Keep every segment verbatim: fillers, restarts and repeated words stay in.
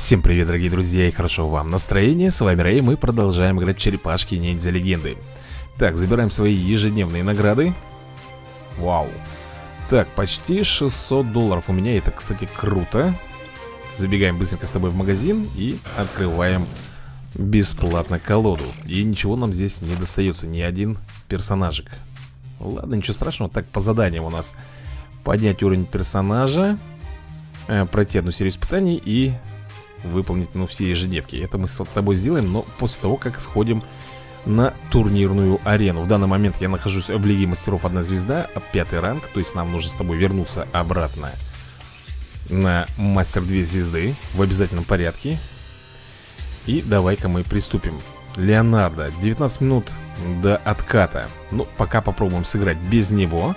Всем привет, дорогие друзья, и хорошо вам настроение. С вами Рэй, мы продолжаем играть в черепашки ниндзя легенды. Так, забираем свои ежедневные награды. Вау. Так, почти шестьсот долларов у меня, это, кстати, круто. Забегаем быстренько с тобой в магазин и открываем бесплатно колоду. И ничего нам здесь не достается, ни один персонажик. Ладно, ничего страшного. Так, по заданиям у нас поднять уровень персонажа, пройти одну серию испытаний и выполнить, ну, все ежедневки. Это мы с тобой сделаем, но после того, как сходим на турнирную арену. В данный момент я нахожусь в Лиге Мастеров одна звезда, пятый ранг. То есть нам нужно с тобой вернуться обратно на Мастер две звезды в обязательном порядке. И давай-ка мы приступим. Леонардо, девятнадцать минут до отката. Ну, пока попробуем сыграть без него.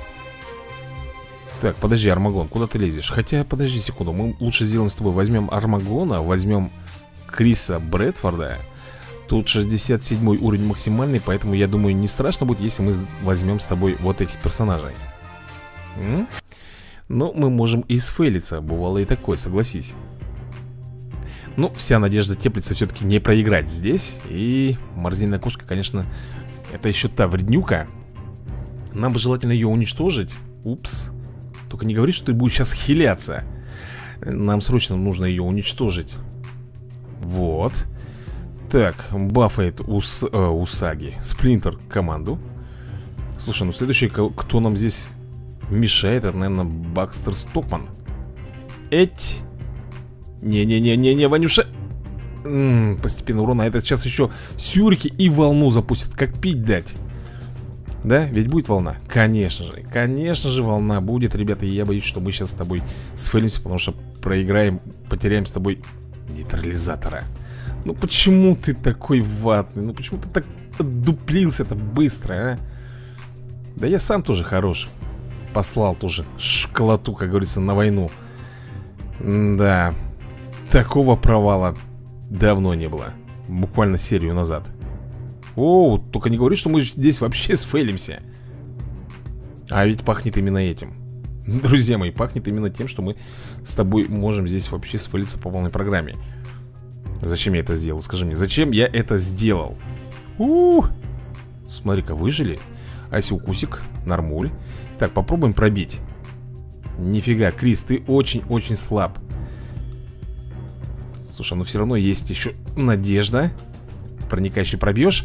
Так, подожди, Армагон, куда ты лезешь? Хотя, подожди секунду, мы лучше сделаем с тобой. Возьмем Армагона, возьмем Криса Брэдфорда. Тут шестьдесят седьмой уровень максимальный, поэтому я думаю, не страшно будет, если мы возьмем с тобой вот этих персонажей. М? Но мы можем и сфейлиться, бывало и такое, согласись. Ну, вся надежда теплится все-таки не проиграть здесь. И морзильная кошка, конечно, это еще та вреднюка. Нам бы желательно ее уничтожить. Упс. Только не говори, что ты будешь сейчас хиляться. Нам срочно нужно ее уничтожить. Вот. Так, бафает ус, э, Усаги Сплинтер команду. Слушай, ну следующий, кто нам здесь мешает, это, наверное, Бакстер Стокман. Эть. Не-не-не-не-не, Ванюша. М-м, постепенно урон. А этот сейчас еще сюрики и волну запустит. Как пить дать. Да? Ведь будет волна? Конечно же. Конечно же волна будет, ребята. И я боюсь, что мы сейчас с тобой сфейлимся, потому что проиграем, потеряем с тобой нейтрализатора. Ну почему ты такой ватный? Ну почему ты так дуплился-то быстро, а? Да я сам тоже хорош. Послал тоже школоту, как говорится, на войну. Да. Такого провала давно не было. Буквально серию назад. О, только не говори, что мы здесь вообще сфейлимся. А ведь пахнет именно этим. Друзья мои, пахнет именно тем, что мы с тобой можем здесь вообще сфейлиться по полной программе. Зачем я это сделал? Скажи мне, зачем я это сделал? У, -у, -у. Смотри-ка, выжили. Асиукусик, нормуль. Так, попробуем пробить. Нифига, Крис, ты очень-очень слаб. Слушай, ну все равно есть еще надежда. Проникающий пробьешь?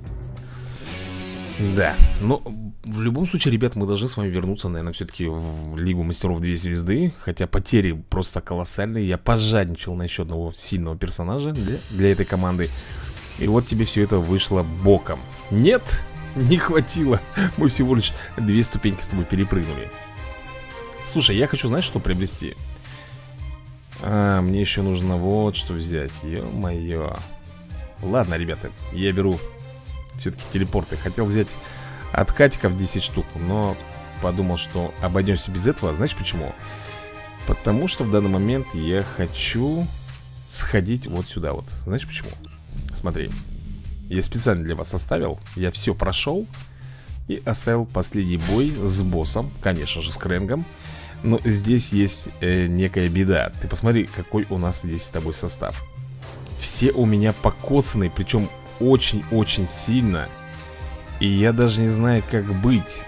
Да, но в любом случае, ребят, мы должны с вами вернуться, наверное, все-таки в Лигу Мастеров две звезды. Хотя потери просто колоссальные. Я пожадничал на еще одного сильного персонажа для, для этой команды. И вот тебе все это вышло боком. Нет, не хватило. Мы всего лишь две ступеньки с тобой перепрыгнули. Слушай, я хочу, знаешь, что приобрести? А, мне еще нужно вот что взять. Ё-моё. Ладно, ребята, я беру все-таки телепорты. Хотел взять откатиков десять штук, но подумал, что обойдемся без этого. Знаешь почему? Потому что в данный момент я хочу сходить вот сюда вот. Знаешь почему? Смотри, я специально для вас оставил. Я все прошел и оставил последний бой с боссом. Конечно же, с Крэнгом. Но здесь есть э, некая беда. Ты посмотри, какой у нас здесь с тобой состав. Все у меня покоцаны, причем очень-очень сильно. И я даже не знаю, как быть.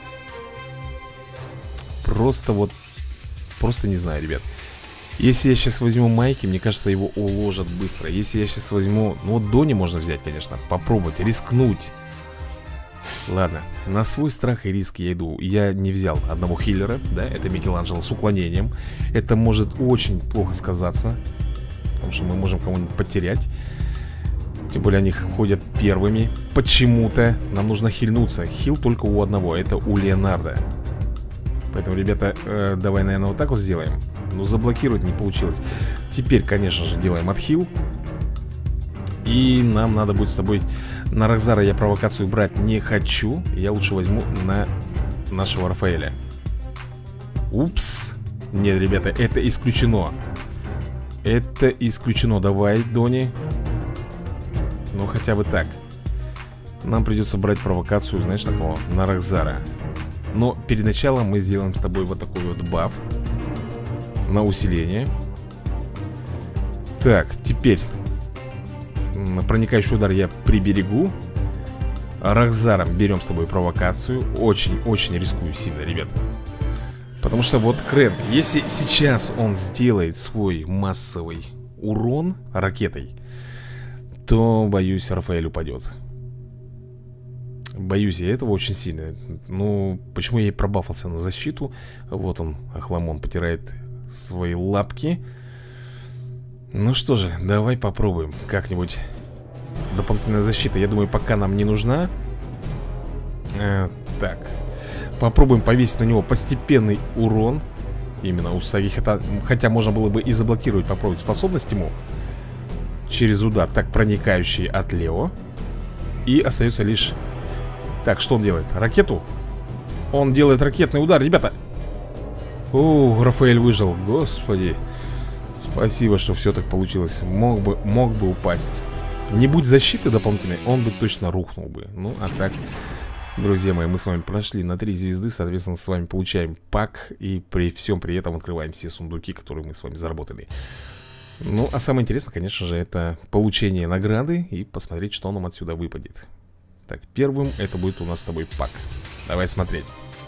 Просто вот, просто не знаю, ребят. Если я сейчас возьму Майки, мне кажется, его уложат быстро. Если я сейчас возьму, ну вот Дони можно взять, конечно. Попробовать, рискнуть. Ладно, на свой страх и риск я иду. Я не взял одного хиллера, да, это Микеланджело с уклонением. Это может очень плохо сказаться, потому что мы можем кого-нибудь потерять. Тем более они ходят первыми. Почему-то нам нужно хильнуться. Хил только у одного, это у Леонардо. Поэтому, ребята, э, давай, наверное, вот так вот сделаем. Но заблокировать не получилось. Теперь, конечно же, делаем отхил. И нам надо будет с тобой... На Рокзара я провокацию брать не хочу. Я лучше возьму на нашего Рафаэля. Упс. Нет, ребята, это исключено. Это исключено. Давай, Дони. Ну, хотя бы так. Нам придется брать провокацию, знаешь, такого, на Рокзара. Но перед началом мы сделаем с тобой вот такой вот баф на усиление. Так, теперь проникающий удар я приберегу. Рахзаром берем с тобой провокацию. Очень-очень рискую сильно, ребят. Потому что вот Крэнк, если сейчас он сделает свой массовый урон ракетой, то, боюсь, Рафаэль упадет. Боюсь я этого очень сильно. Ну, почему я и пробафался на защиту? Вот он, Охламон, потирает свои лапки. Ну что же, давай попробуем как-нибудь. Дополнительная защита, я думаю, пока нам не нужна. а, Так, попробуем повесить на него постепенный урон. Именно Усаги, хотя, хотя можно было бы и заблокировать, попробовать способность ему через удар. Так, проникающий от Лео. И остается лишь... Так, что он делает? Ракету? Он делает ракетный удар, ребята. О, Рафаэль выжил, господи. Спасибо, что все так получилось. Мог бы, мог бы упасть. Не будь защиты дополнительной, он бы точно рухнул бы. Ну, а так, друзья мои, мы с вами прошли на три звезды. Соответственно, с вами получаем пак. И при всем при этом открываем все сундуки, которые мы с вами заработали. Ну, а самое интересное, конечно же, это получение награды и посмотреть, что нам отсюда выпадет. Так, первым это будет у нас с тобой пак. Давай смотреть.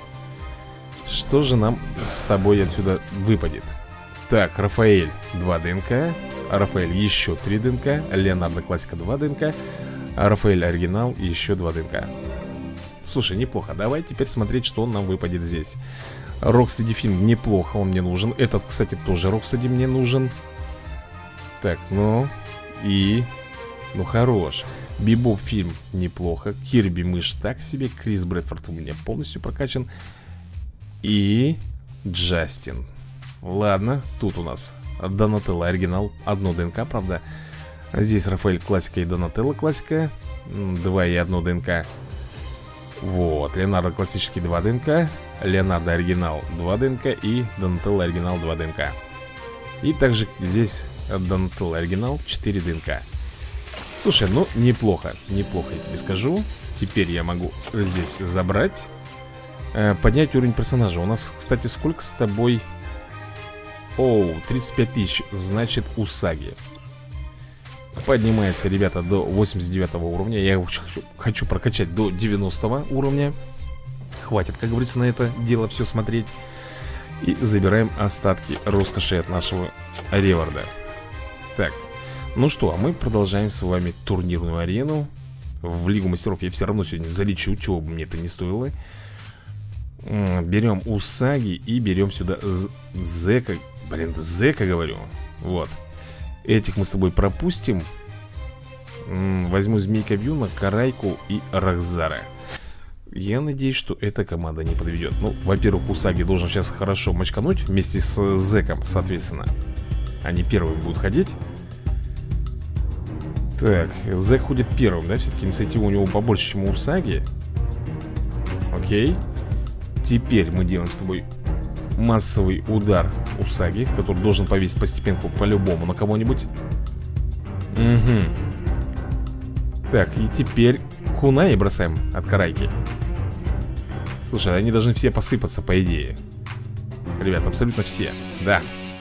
Что же нам с тобой отсюда выпадет? Так, Рафаэль два ДНК, Рафаэль еще три ДНК, Леонардо Классика два ДНК, Рафаэль Оригинал еще два ДНК. Слушай, неплохо. Давай теперь смотреть, что нам выпадет здесь. Рокстеди фильм неплохо, он мне нужен. Этот, кстати, тоже Рокстеди мне нужен. Так, ну и... Ну, хорош. Бибоп фильм неплохо. Кирби мышь так себе. Крис Брэдфорд у меня полностью прокачан. И Джастин. Ладно, тут у нас Донателло оригинал. Одно ДНК, правда. Здесь Рафаэль классика и Донателло классика. Два и одно ДНК. Вот, Леонардо классический два ДНК, Леонардо оригинал два ДНК и Донателло оригинал два ДНК. И также здесь Донателло оригинал четыре ДНК. Слушай, ну неплохо, неплохо, я тебе скажу. Теперь я могу здесь забрать, э, поднять уровень персонажа. У нас, кстати, сколько с тобой? Оу, тридцать пять тысяч, значит Усаги поднимается, ребята, до восемьдесят девятого уровня. Я его хочу, хочу прокачать до девяностого уровня. Хватит, как говорится, на это дело все смотреть. И забираем остатки роскоши от нашего Реварда. Так, ну что, а мы продолжаем с вами турнирную арену. В Лигу Мастеров я все равно сегодня залечу, чего бы мне это не стоило. Берем Усаги и берем сюда Зека. Блин, Зека говорю. Вот. Этих мы с тобой пропустим. Возьму Змейка Вьюна, Карайку и Рахзара. Я надеюсь, что эта команда не подведет. Ну, во-первых, Усаги должен сейчас хорошо мочкануть вместе с Зеком, соответственно. Они первыми будут ходить. Так, Зек ходит первым, да? Все-таки инициатива у него побольше, чем у Усаги. Окей. Теперь мы делаем с тобой массовый удар Усаги, который должен повесить постепенку по-любому на кого-нибудь. Угу. Так, и теперь Кунаи бросаем от Карайки. Слушай, они должны все посыпаться, по идее. Ребят, абсолютно все. Да.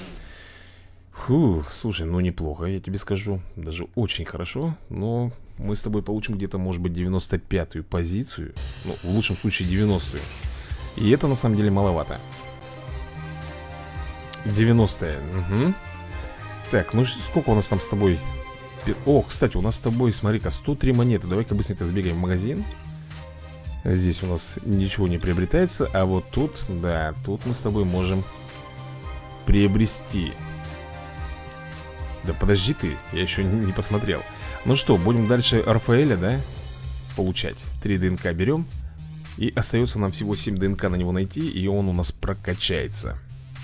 Фу, слушай, ну неплохо, я тебе скажу. Даже очень хорошо. Но мы с тобой получим где-то, может быть, девяносто пятую позицию. Ну, в лучшем случае девяностую. И это на самом деле маловато. девяностая. Угу. Так, ну сколько у нас там с тобой? О, кстати, у нас с тобой, смотри-ка, сто три монеты. Давай-ка быстренько сбегаем в магазин. Здесь у нас ничего не приобретается. А вот тут, да, тут мы с тобой можем приобрести. Да подожди ты, я еще не посмотрел. Ну что, будем дальше Рафаэля, да, получать. три ДНК берем. И остается нам всего семь ДНК на него найти. И он у нас прокачается.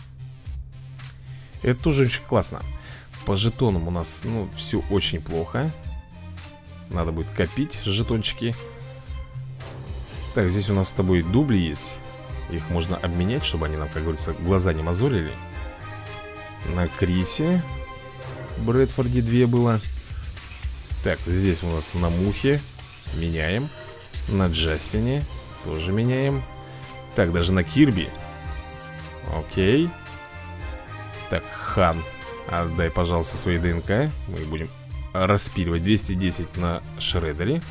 Это тоже очень классно. По жетонам у нас, ну, все очень плохо. Надо будет копить жетончики. Так, здесь у нас с тобой дубли есть. Их можно обменять, чтобы они нам, как говорится, глаза не мозолили. На Крисе Брэдфорде две было. Так, здесь у нас на Мухе. Меняем. На Джастине тоже меняем. Так, даже на Кирби. Окей. Так, Хан Отдай, пожалуйста, свои ДНК. Мы будем распиливать двести десять на шредере.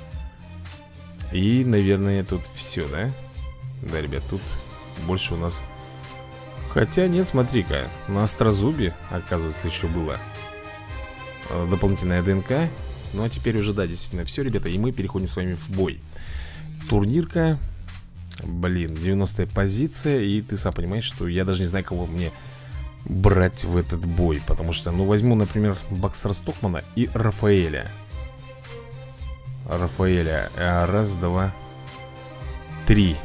И, наверное, тут все, да? Да, ребят, тут больше у нас... Хотя нет, смотри-ка, на острозубе, оказывается, еще было дополнительная ДНК. Ну, а теперь уже, да, действительно все, ребята. И мы переходим с вами в бой. Турнирка. Блин, девяностая позиция. И ты сам понимаешь, что я даже не знаю, кого мне брать в этот бой. Потому что, ну, возьму, например, Бакстера Стокмана и Рафаэля. Рафаэля. Раз, два, три.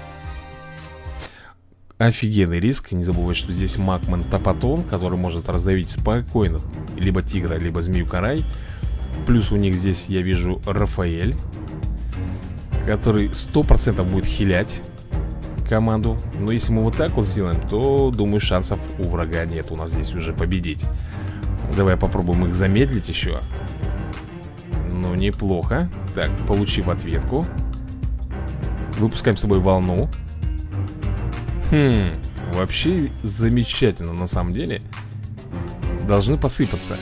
Офигенный риск. Не забывай, что здесь Макмен Топотон, который может раздавить спокойно либо тигра, либо змею карай. Плюс у них здесь я вижу Рафаэль, который сто процентов будет хилять команду. Но если мы вот так вот сделаем, то, думаю, шансов у врага нет у нас здесь уже победить. Давай попробуем их замедлить еще. Ну, неплохо. Так, получив ответку, выпускаем с собой волну. Хм, вообще замечательно, на самом деле. Должны посыпаться.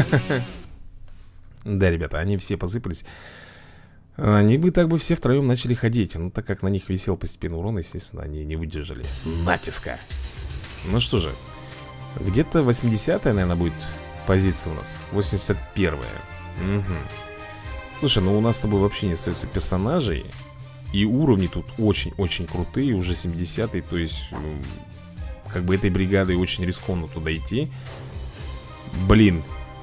Да, ребята, они все посыпались. Они бы так бы все втроем начали ходить. Но так как на них висел постепенно урон, естественно, они не выдержали натиска. Ну что же, где-то восьмидесятая, наверное, будет позиция у нас. восемьдесят первая. Угу. Слушай, ну у нас с тобой вообще не остается персонажей. И уровни тут очень-очень крутые. Уже семидесятый, то есть как бы этой бригадой очень рискованно туда идти. Блин.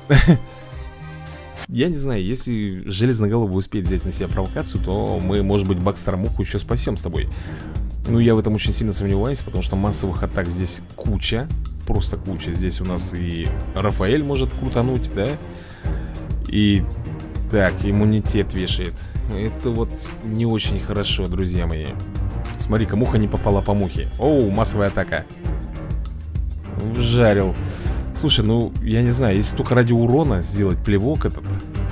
Я не знаю, если Железноголовый успеет взять на себя провокацию, то мы, может быть, Бакстера Муху еще спасем с тобой. Ну, я в этом очень сильно сомневаюсь, потому что массовых атак здесь куча. Просто куча. Здесь у нас и Рафаэль может крутануть, да? И... Так, иммунитет вешает. Это вот не очень хорошо, друзья мои. Смотри-ка, муха не попала по мухе. Оу, массовая атака. Вжарил. Слушай, ну, я не знаю, если только ради урона сделать плевок этот.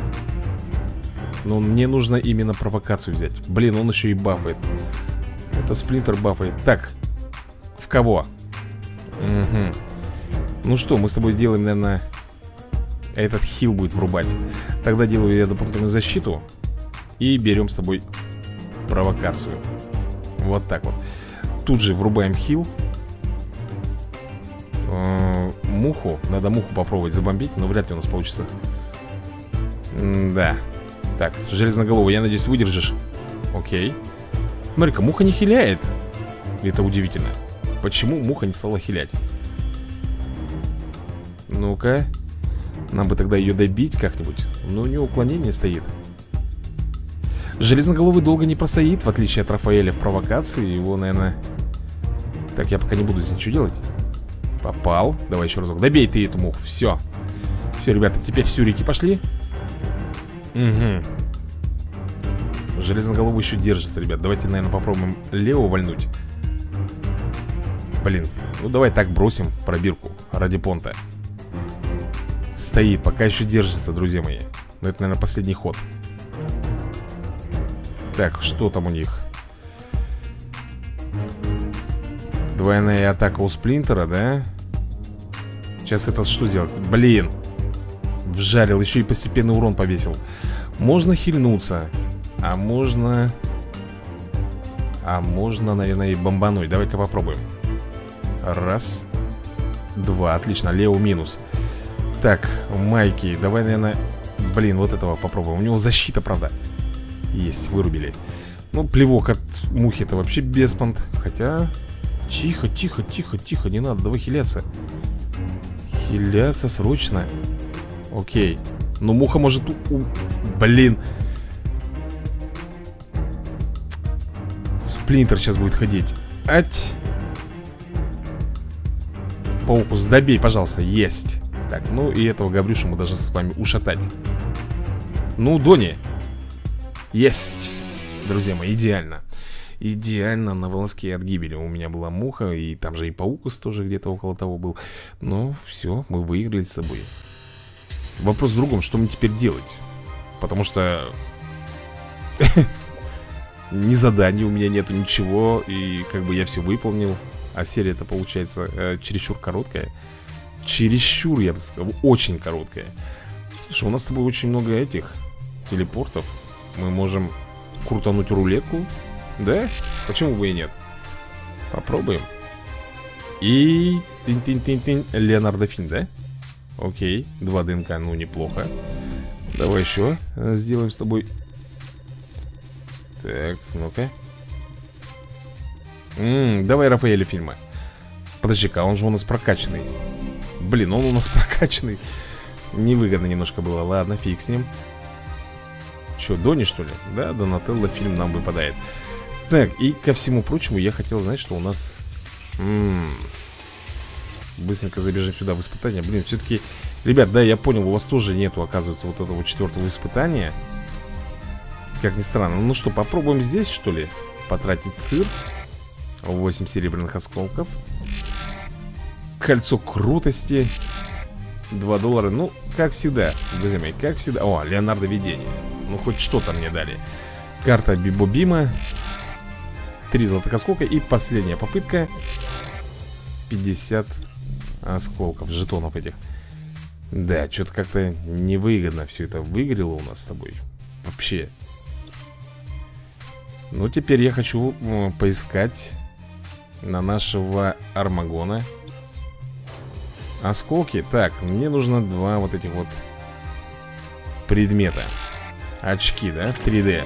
Но мне нужно именно провокацию взять. Блин, он еще и бафает. Это Сплинтер бафает. Так, в кого? Угу. Ну что, мы с тобой делаем, наверное... Этот хил будет врубать. Тогда делаю я дополнительную защиту. И берем с тобой провокацию. Вот так вот. Тут же врубаем хил. Муху, надо муху попробовать забомбить, но вряд ли у нас получится. М-да. Так, Железноголовый, я надеюсь, выдержишь. Окей. Смотри-ка, муха не хиляет. Это удивительно. Почему муха не стала хилять? Ну-ка. Нам бы тогда ее добить как-нибудь. Но у нее уклонение стоит. Железноголовый долго не простоит, в отличие от Рафаэля в провокации. Его, наверное... Так, я пока не буду здесь ничего делать. Попал. Давай еще разок. Добей ты эту муху. Все. Все, ребята, теперь сюрики пошли. Угу. Железноголовый еще держится, ребят. Давайте, наверное, попробуем Лео вальнуть. Блин. Ну, давай так бросим пробирку ради понта. Стоит, пока еще держится, друзья мои. Но это, наверное, последний ход. Так, что там у них? Двойная атака у Сплинтера, да? Сейчас этот что сделать? Блин. Вжарил, еще и постепенный урон повесил. Можно хильнуться. А можно... А можно, наверное, и бомбануть. Давай-ка попробуем. Раз. Два, отлично, Лео минус. Так, Майки, давай, наверное... Блин, вот этого попробуем. У него защита, правда. Есть, вырубили. Ну, плевок от мухи-то вообще беспонт. Хотя... Тихо, тихо, тихо, тихо, не надо, давай хиляться. Хиляться срочно. Окей. Но муха может... У... Блин. Сплинтер сейчас будет ходить. Ать. Паукус, добей, пожалуйста, есть. Так, ну и этого Гаврюшу мы должны с вами ушатать. Ну, Дони. Есть. Друзья мои, идеально. Идеально, на волоске от гибели. У меня была муха, и там же и Паукус тоже где-то около того был. Но все, мы выиграли с собой. Вопрос в другом, что мне теперь делать? Потому что... Ни заданий у меня нету, ничего. И как бы я все выполнил. А серия-то получается э, чересчур короткая. чересчур, я бы сказал, очень короткая. Слушай, у нас с тобой очень много этих телепортов. Мы можем крутануть рулетку. Да? Почему бы и нет? Попробуем. И... Тин-тин-тин-тин. Леонардо фильм, да? Окей, два ДНК, ну неплохо. Давай еще сделаем с тобой. Так, ну-ка. М-м, давай Рафаэля фильма. Подожди-ка, он же у нас прокачанный. Блин, он у нас прокачанный. Невыгодно немножко было. Ладно, фиг с ним. Че, Дони, что ли? Да, Донателло фильм нам выпадает. Так, и ко всему прочему я хотел знать, что у нас... М-м, быстренько забежим сюда в испытание. Блин, все-таки... Ребят, да, я понял, у вас тоже нету, оказывается, вот этого четвертого испытания. Как ни странно. Ну что, попробуем здесь, что ли? Потратить сыр. восемь серебряных осколков. Кольцо крутости. два доллара. Ну, как всегда, друзья мои, как всегда. О, Леонардо видение. Ну, хоть что-то мне дали. Карта Бибо-Бима. три золотых осколка. И последняя попытка. пятьдесят осколков, жетонов этих. Да, что-то как-то невыгодно все это выиграло у нас с тобой. Вообще. Ну, теперь я хочу э, поискать на нашего Армагона осколки. Так, мне нужно два вот этих вот предмета. Очки, да, три дэ.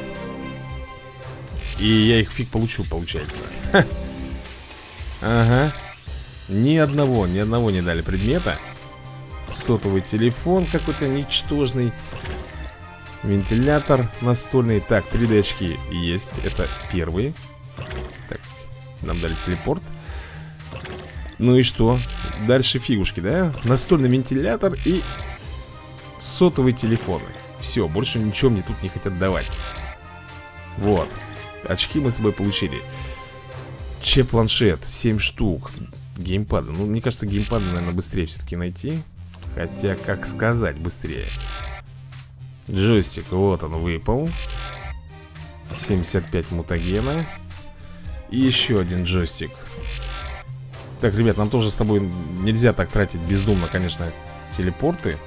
И я их фиг получу, получается. Ха. Ага. Ни одного, ни одного не дали предмета. Сотовый телефон какой-то ничтожный. Вентилятор настольный. Так, три дэ очки есть, это первые. Так, нам дали телепорт. Ну и что? Дальше фигушки, да? Настольный вентилятор и сотовый телефон. Все, больше ничего мне тут не хотят давать. Вот. Очки мы с тобой получили. Че-планшет, семь штук. Геймпада. Ну, мне кажется, геймпады, наверное, быстрее все-таки найти. Хотя, как сказать, быстрее. Джойстик, вот он выпал. семьдесят пять мутагена. И еще один джойстик. Так, ребят, нам тоже с тобой нельзя так тратить бездумно, конечно, телепорты.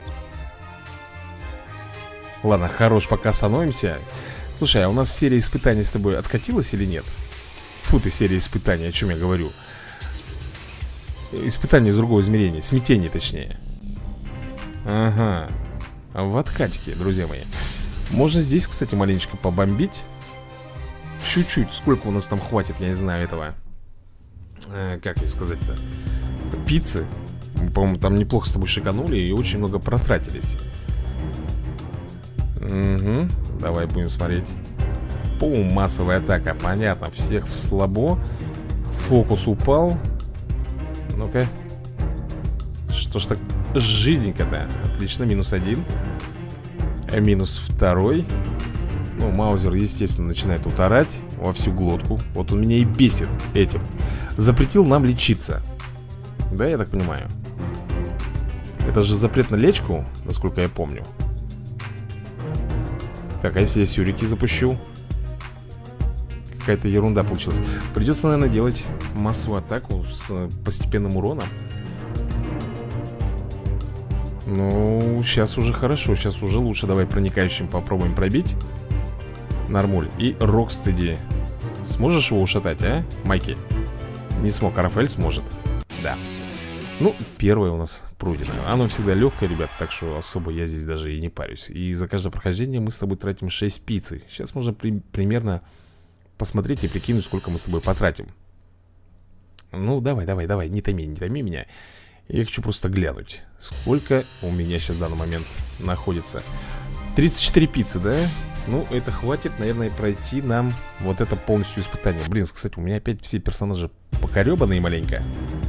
Ладно, хорош, пока становимся. Слушай, а у нас серия испытаний с тобой откатилась или нет? Фу ты, серия испытаний, о чем я говорю? Испытание из другого измерения, смятение точнее. Ага. В откатике, друзья мои. Можно здесь, кстати, маленечко побомбить. Чуть-чуть, сколько у нас там хватит, я не знаю этого э, как ей сказать-то, пиццы. По-моему, там неплохо с тобой шиканули и очень много протратились. Угу, давай будем смотреть. Пум, массовая атака, понятно, всех в слабо. Фокус упал. Ну-ка. Что ж так жиденько-то. Отлично, минус один. Минус второй. Ну, Маузер, естественно, начинает утарать во всю глотку. Вот он меня и бесит этим. Запретил нам лечиться. Да, я так понимаю. Это же запрет на лечку, насколько я помню. Так, а если я сюрики запущу? Какая-то ерунда получилась. Придется, наверное, делать массовую атаку с постепенным уроном. Ну, сейчас уже хорошо, сейчас уже лучше. Давай проникающим попробуем пробить. Нормуль. И Рокстеди. Сможешь его ушатать, а, Майки? Не смог, а Рафаэль сможет. Да. Ну, первое у нас пройдено. Оно всегда легкое, ребят, так что особо я здесь даже и не парюсь. И за каждое прохождение мы с тобой тратим шесть пиццы. Сейчас можно при примерно посмотреть и прикинуть, сколько мы с тобой потратим. Ну, давай, давай, давай, не томи, не томи меня. Я хочу просто глянуть, сколько у меня сейчас в данный момент находится. тридцать четыре пиццы, да? Ну, это хватит, наверное, пройти нам вот это полностью испытание. Блин, кстати, у меня опять все персонажи покоребанные маленько.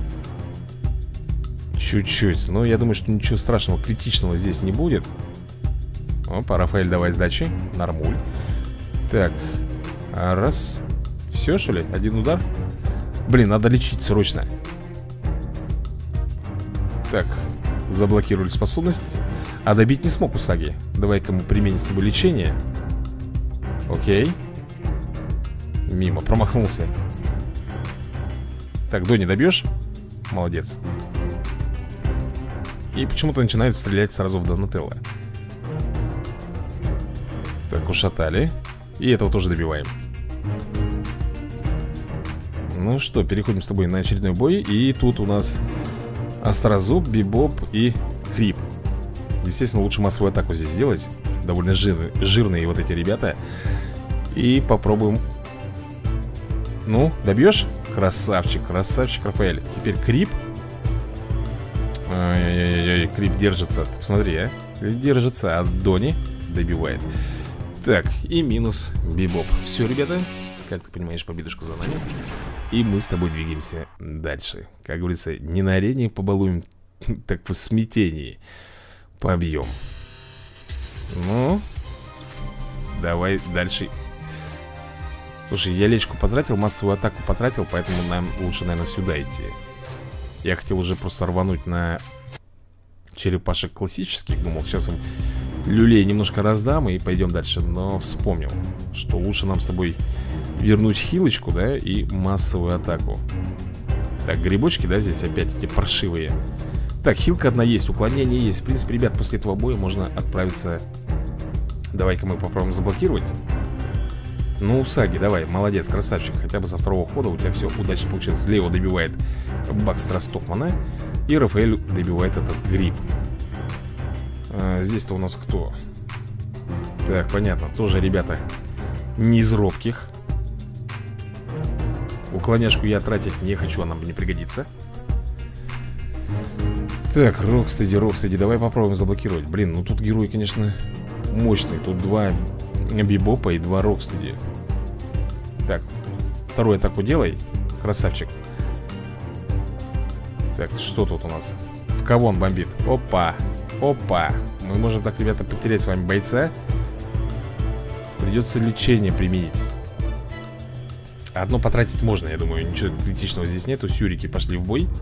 Чуть-чуть. Но я думаю, что ничего страшного, критичного здесь не будет. Опа, Рафаэль, давай сдачи. Нормуль. Так, раз. Все, что ли? Один удар? Блин, надо лечить срочно. Так, заблокировали способность. А добить не смог Усаги. Давай-ка мы применим с тобой лечение. Окей. Мимо, промахнулся. Так, Дони, добьешь? Молодец. И почему-то начинают стрелять сразу в Донателло. Так, ушатали. И этого тоже добиваем. Ну что, переходим с тобой на очередной бой. И тут у нас Острозуб, Бибоп и Крип. Естественно, лучше массовую атаку здесь сделать. Довольно жирные, жирные вот эти ребята. И попробуем. Ну, добьешь? Красавчик, красавчик, Рафаэль. Теперь Крип. Ай-яй-яй, Крип держится. Ты посмотри, а. Держится, а Дони добивает. Так, и минус Бибоп. Все, ребята, как ты понимаешь, победушка за нами. И мы с тобой двигаемся дальше. Как говорится, не на арене побалуем, так в смятении побьем. Ну, давай дальше. Слушай, я лечку потратил, массовую атаку потратил, поэтому нам лучше, наверное, сюда идти. Я хотел уже просто рвануть на черепашек классических. Думал, сейчас им люлей немножко раздам и пойдем дальше. Но вспомнил, что лучше нам с тобой вернуть хилочку, да, и массовую атаку. Так, грибочки, да, здесь опять эти паршивые. Так, хилка одна есть, уклонение есть. В принципе, ребят, после этого боя можно отправиться. Давай-ка мы попробуем заблокировать. Ну, Усаги, давай, молодец, красавчик. Хотя бы со второго хода у тебя все удачно получилось. Лео добивает Бакстера Стокмана. И Рафаэль добивает этот гриб. а, Здесь-то у нас кто? Так, понятно, тоже ребята не из робких. Уклоняшку я тратить не хочу, она мне не пригодится. Так, Рокстеди, Рокстеди, давай попробуем заблокировать. Блин, ну тут герой, конечно, мощный. Тут два Бибопа и два Рокстеди. Так, вторую атаку делай, красавчик. Так, что тут у нас? В кого он бомбит? Опа, опа. Мы можем так, ребята, потерять с вами бойца. Придется лечение применить. Одно потратить можно, я думаю, ничего критичного здесь нету. Сюрики пошли в бой.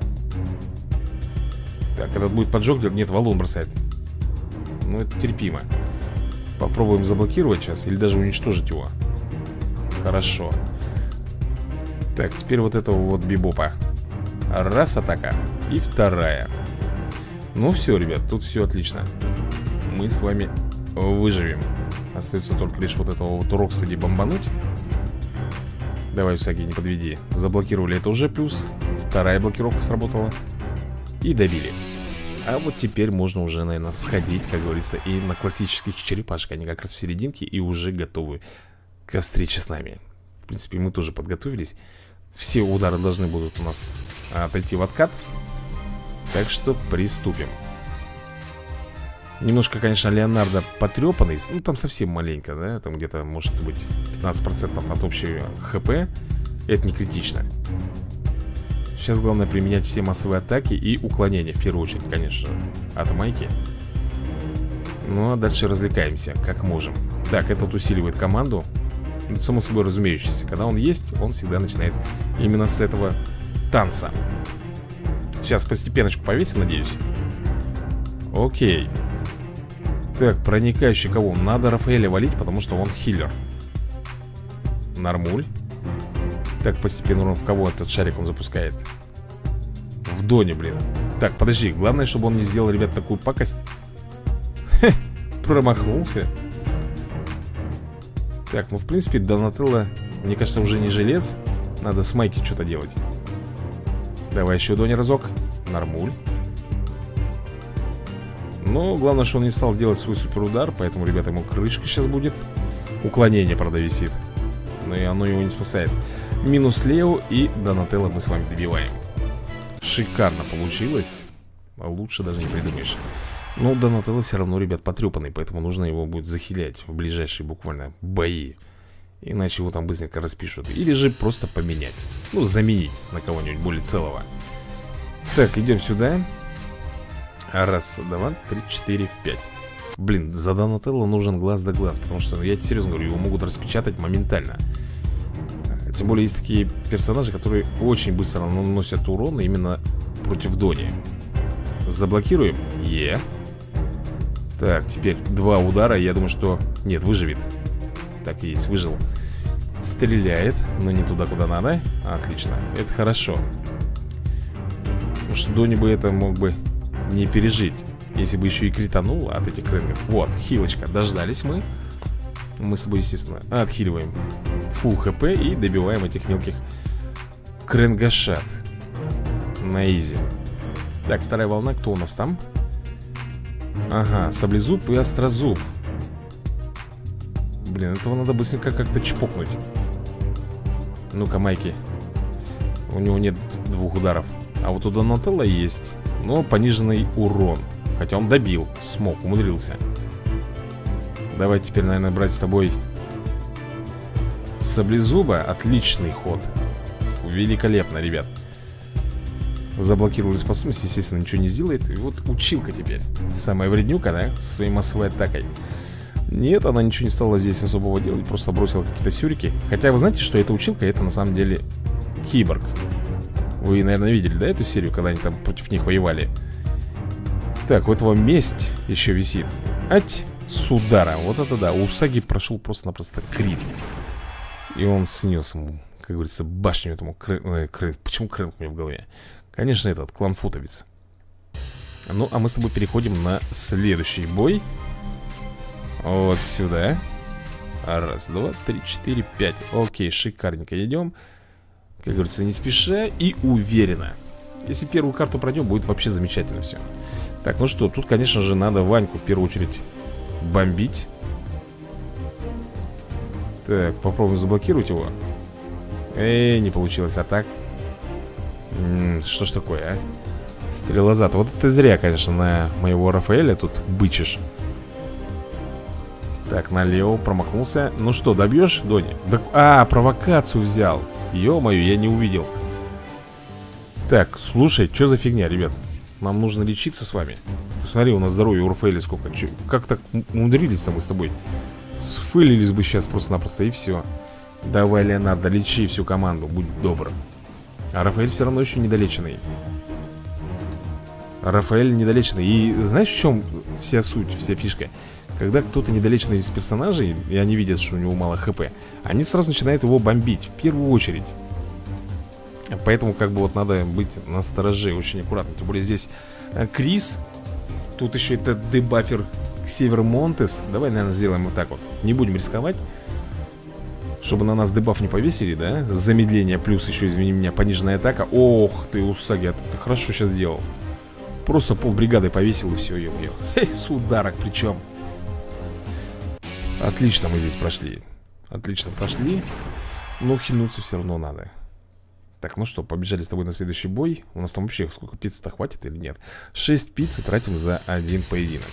Так, этот будет поджог, нет, валун бросает. Ну, это терпимо. Попробуем заблокировать сейчас или даже уничтожить его. Хорошо. Так, теперь вот этого вот Бибопа. Раз атака. И вторая. Ну все, ребят, тут все отлично. Мы с вами выживем. Остается только лишь вот этого вот Рокстеди бомбануть. Давай, Усаги, не подведи. Заблокировали, это уже плюс. Вторая блокировка сработала. И добили. А вот теперь можно уже, наверное, сходить, как говорится, и на классических черепашек. Они как раз в серединке и уже готовы к встрече с нами. В принципе, мы тоже подготовились. Все удары должны будут у нас отойти в откат. Так что приступим. Немножко, конечно, Леонардо потрепанный. Ну, там совсем маленько, да? Там где-то, может быть, пятнадцать процентов от общего ХП. Это не критично. Сейчас главное применять все массовые атаки и уклонения, в первую очередь, конечно, от майки. Ну, а дальше развлекаемся, как можем. Так, этот усиливает команду. Ну, само собой разумеющееся. Когда он есть, он всегда начинает именно с этого танца. Сейчас постепеночку повесим, надеюсь. Окей. Так, проникающий кого? Надо Рафаэля валить, потому что он хиллер. Нормуль. Так, постепенно урон в кого этот шарик он запускает? В Доне, блин. Так, подожди, главное, чтобы он не сделал, ребят, такую пакость. Хе, промахнулся. Так, ну, в принципе, Донателло, мне кажется, уже не жилец. Надо с майки что-то делать. Давай еще Дони разок. Нормуль. Но главное, что он не стал делать свой суперудар. Поэтому, ребята, ему крышка сейчас будет. Уклонение, правда, висит. Но и оно его не спасает. Минус Лео и Донателло мы с вами добиваем. Шикарно получилось. Лучше даже не придумаешь. Но Донателло все равно, ребят, потрепанный. Поэтому нужно его будет захилять в ближайшие буквально бои. Иначе его там быстренько распишут. Или же просто поменять. Ну, заменить на кого-нибудь более целого. Так, идем сюда. Раз, два, три, четыре, пять. Блин, за Донателло нужен глаз да глаз. Потому что, ну, я тебе серьезно говорю, его могут распечатать моментально. Тем более есть такие персонажи, которые очень быстро наносят урон именно против Дони. Заблокируем. Е. Так, теперь два удара. Я думаю, что... Нет, выживет. Так и есть, выжил. Стреляет, но не туда, куда надо. Отлично, это хорошо. Потому что Дони бы это мог бы не пережить. Если бы еще и критануло от этих крынгов. Вот, хилочка, дождались мы. Мы с тобой, естественно, отхиливаем фулл хп и добиваем этих мелких кренгашат на изи. Так, вторая волна, кто у нас там? Ага, саблезуб и острозуб. Блин, этого надо быстренько как-то чпокнуть. Ну-ка, Майки. У него нет двух ударов. А вот у Донателло есть, но пониженный урон. Хотя он добил, смог, умудрился. Давай теперь, наверное, брать с тобой саблезуба. Отличный ход. Великолепно, ребят. Заблокировали способность, естественно, ничего не сделает. И вот училка теперь. Самая вреднюка, да, со своей массовой атакой. Нет, она ничего не стала здесь особого делать. Просто бросила какие-то сюрики. Хотя вы знаете, что эта училка, это на самом деле киборг. Вы, наверное, видели, да, эту серию, когда они там против них воевали. Так, у этого месть еще висит. Ать, с удара. Вот это да, у Усаги прошел просто-напросто крит. И он снес ему, как говорится, башню этому кры... кры... Почему крынк у меня в голове? Конечно, этот, кланфутовец. Ну, а мы с тобой переходим на следующий бой. Вот сюда. Раз, два, три, четыре, пять. Окей, шикарненько идем. Как говорится, не спеша и уверенно. Если первую карту пройдем, будет вообще замечательно все. Так, ну что, тут, конечно же, надо Ваньку в первую очередь бомбить. Так, попробуем заблокировать его. Эй, не получилось, а так? М-м, что ж такое, а? Стрелозад. Вот это зря, конечно, на моего Рафаэля тут бычишь. Так, налево, промахнулся. Ну что, добьешь, Дони? Да... А, провокацию взял. Ё-моё, я не увидел. Так, слушай, что за фигня, ребят? Нам нужно лечиться с вами. Смотри, у нас здоровье у Рафаэля сколько. Чё, как так умудрились-то мы с тобой? Сфылились бы сейчас просто-напросто и все. Давай, Леонардо, лечи всю команду, будь добр. А Рафаэль все равно еще недолеченный. Рафаэль недолеченный. И знаешь, в чем вся суть, вся фишка? Когда кто-то недолеченный из персонажей, и они видят, что у него мало хп, они сразу начинают его бомбить, в первую очередь. Поэтому как бы вот надо быть настороже, очень аккуратно. Тем более здесь Крис. Тут еще это дебафер Ксевер Монтес. Давай, наверное, сделаем вот так вот. Не будем рисковать, чтобы на нас дебаф не повесили, да? Замедление плюс еще, извини меня, пониженная атака. Ох ты, Усаги, а ты хорошо сейчас сделал. Просто полбригады повесил и все, ё-моё. С ударок причем. Отлично мы здесь прошли. Отлично прошли. Но хильнуться все равно надо. Так, ну что, побежали с тобой на следующий бой. У нас там вообще сколько пиццы-то хватит или нет? шесть пиццы тратим за один поединок.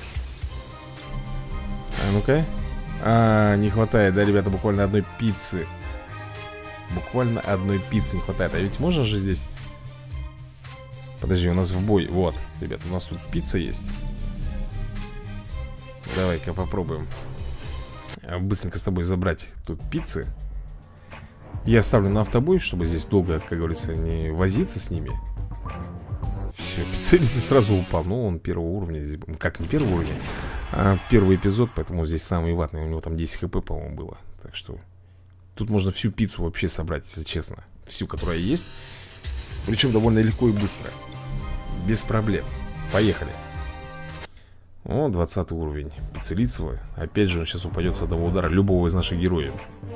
А ну-ка. А, не хватает, да, ребята, буквально одной пиццы. Буквально одной пиццы не хватает. А ведь можно же здесь... Подожди, у нас в бой. Вот, ребят, у нас тут пицца есть. Давай-ка попробуем быстренько с тобой забрать тут пиццы. Я ставлю на автобой, чтобы здесь долго, как говорится, не возиться с ними. Все, пиццелица сразу упал. Ну, он первого уровня здесь. Как не первого уровня, а первый эпизод, поэтому здесь самый ватный. У него там десять хп, по-моему, было. Так что тут можно всю пиццу вообще собрать, если честно. Всю, которая есть. Причем довольно легко и быстро. Без проблем. Поехали. О, двадцатый уровень Пиццелицева. Опять же, он сейчас упадет с одного удара любого из наших героев.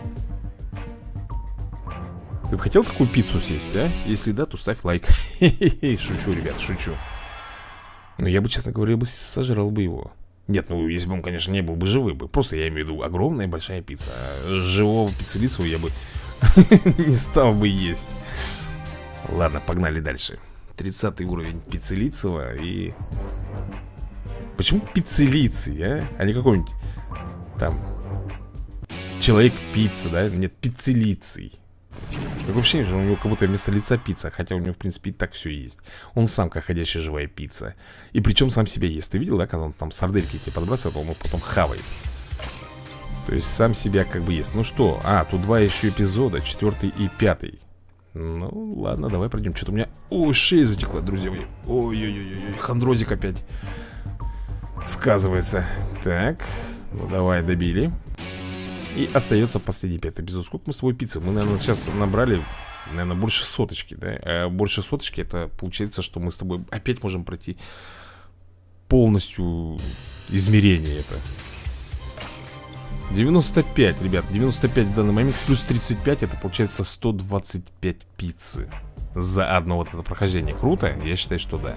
Ты бы хотел такую пиццу съесть, а? Если да, то ставь лайк. Шучу, ребят, шучу. Но я бы, честно говоря, бы сожрал бы его. Нет, ну, если бы он, конечно, не был бы живым бы. Просто я имею в виду огромная большая пицца. А живого Пиццелицева я бы не стал бы есть. Ладно, погнали дальше. тридцатый уровень Пиццелицева. И... Почему Пиццелицей, а? А не какой-нибудь там Человек-пицца, да? Нет, Пиццелицей. Такое ощущение, что у него как будто вместо лица пицца. Хотя у него, в принципе, и так все есть. Он сам как ходящая живая пицца. И причем сам себя ест. Ты видел, да, когда он там сардельки тебе подбрасывает, он потом хавает. То есть сам себя как бы ест. Ну что, а, тут два еще эпизода, четвертый и пятый. Ну, ладно, давай пройдем. Что-то у меня... Ой, шея затекла, друзья мои. Ой-ой-ой, хондрозик опять сказывается. Так, ну давай, добили. И остается последний пятый эпизод. Сколько мы с тобой пиццы? Мы, наверное, сейчас набрали, наверное, больше соточки, да? А больше соточки, это получается, что мы с тобой опять можем пройти полностью измерение это. девяносто пять, ребят, девяносто пять в данный момент, плюс тридцать пять, это получается сто двадцать пять пиццы за одно вот это прохождение. Круто? Я считаю, что да.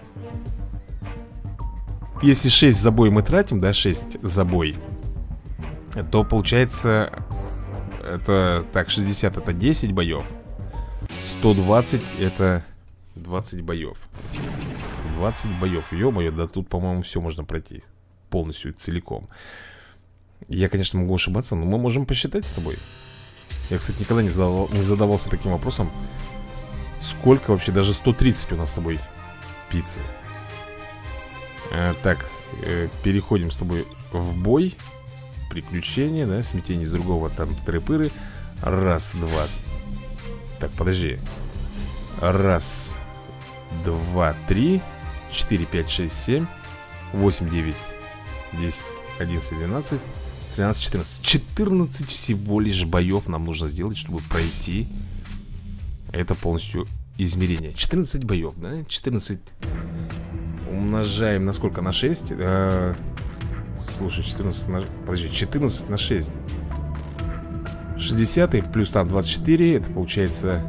Если шесть забой мы тратим, да, шесть забой, то получается, это, так, шестьдесят это десять боев, сто двадцать это двадцать боев. двадцать боев, ё-моё, да тут, по-моему, все можно пройти полностью, целиком. Я, конечно, могу ошибаться, но мы можем посчитать с тобой. Я, кстати, никогда не, задавал, не задавался таким вопросом. Сколько вообще, даже сто тридцать у нас с тобой пиццы. а, Так, э, переходим с тобой в бой. Приключения, да, смятение с другого, там, трепыры. Раз, два. Так, подожди. Раз, два, три, четыре, пять, шесть, семь, восемь, девять, десять, одиннадцать, двенадцать, тринадцать, четырнадцать. четырнадцать всего лишь боев нам нужно сделать, чтобы пройти это полностью измерение. четырнадцать боев, да? четырнадцать умножаем на сколько? На шесть? А, слушай, четырнадцать на... Подожди, четырнадцать на шесть. шестьдесят и плюс там двадцать четыре. Это получается...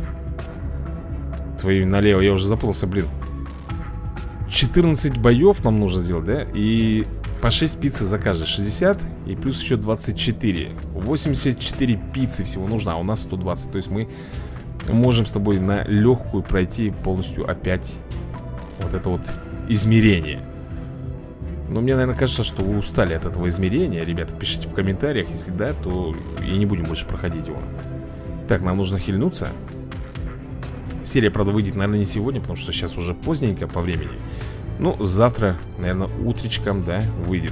Твою налево, я уже запутался, блин. четырнадцать боев нам нужно сделать, да? И по шесть пиццы за каждый. шестьдесят и плюс еще двадцать четыре. восемьдесят четыре пиццы всего нужно, а у нас сто двадцать. То есть мы можем с тобой на легкую пройти полностью опять вот это вот измерение. Но мне, наверное, кажется, что вы устали от этого измерения. Ребята, пишите в комментариях. Если да, то и не будем больше проходить его. Так, нам нужно хильнуться. Серия, правда, выйдет, наверное, не сегодня, потому что сейчас уже поздненько по времени. Ну, завтра, наверное, утречком, да, выйдет.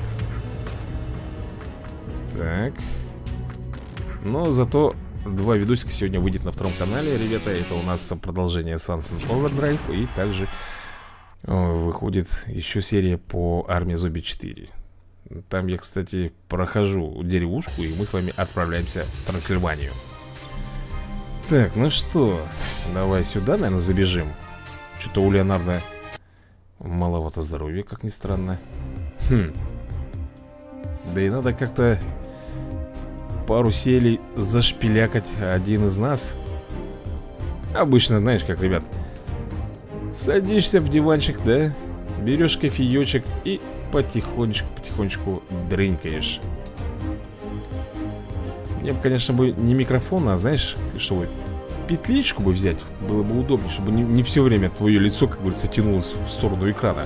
Так. Но зато два видосика сегодня выйдет на втором канале, ребята. Это у нас продолжение Sunset Overdrive. И также о, выходит еще серия по Армии Зомби четыре. Там я, кстати, прохожу деревушку, и мы с вами отправляемся в Трансильванию. Так, ну что, давай сюда, наверное, забежим. Что-то у Леонардо маловато здоровья, как ни странно. Хм. Да и надо как-то пару селей зашпилякать один из нас. Обычно, знаешь, как, ребят, садишься в диванчик, да, берешь кофеечек и потихонечку-потихонечку дрынькаешь. Мне бы, конечно, бы не микрофон, а, знаешь, чтобы петличку бы взять, было бы удобнее, чтобы не, не все время твое лицо, как говорится, тянулось в сторону экрана.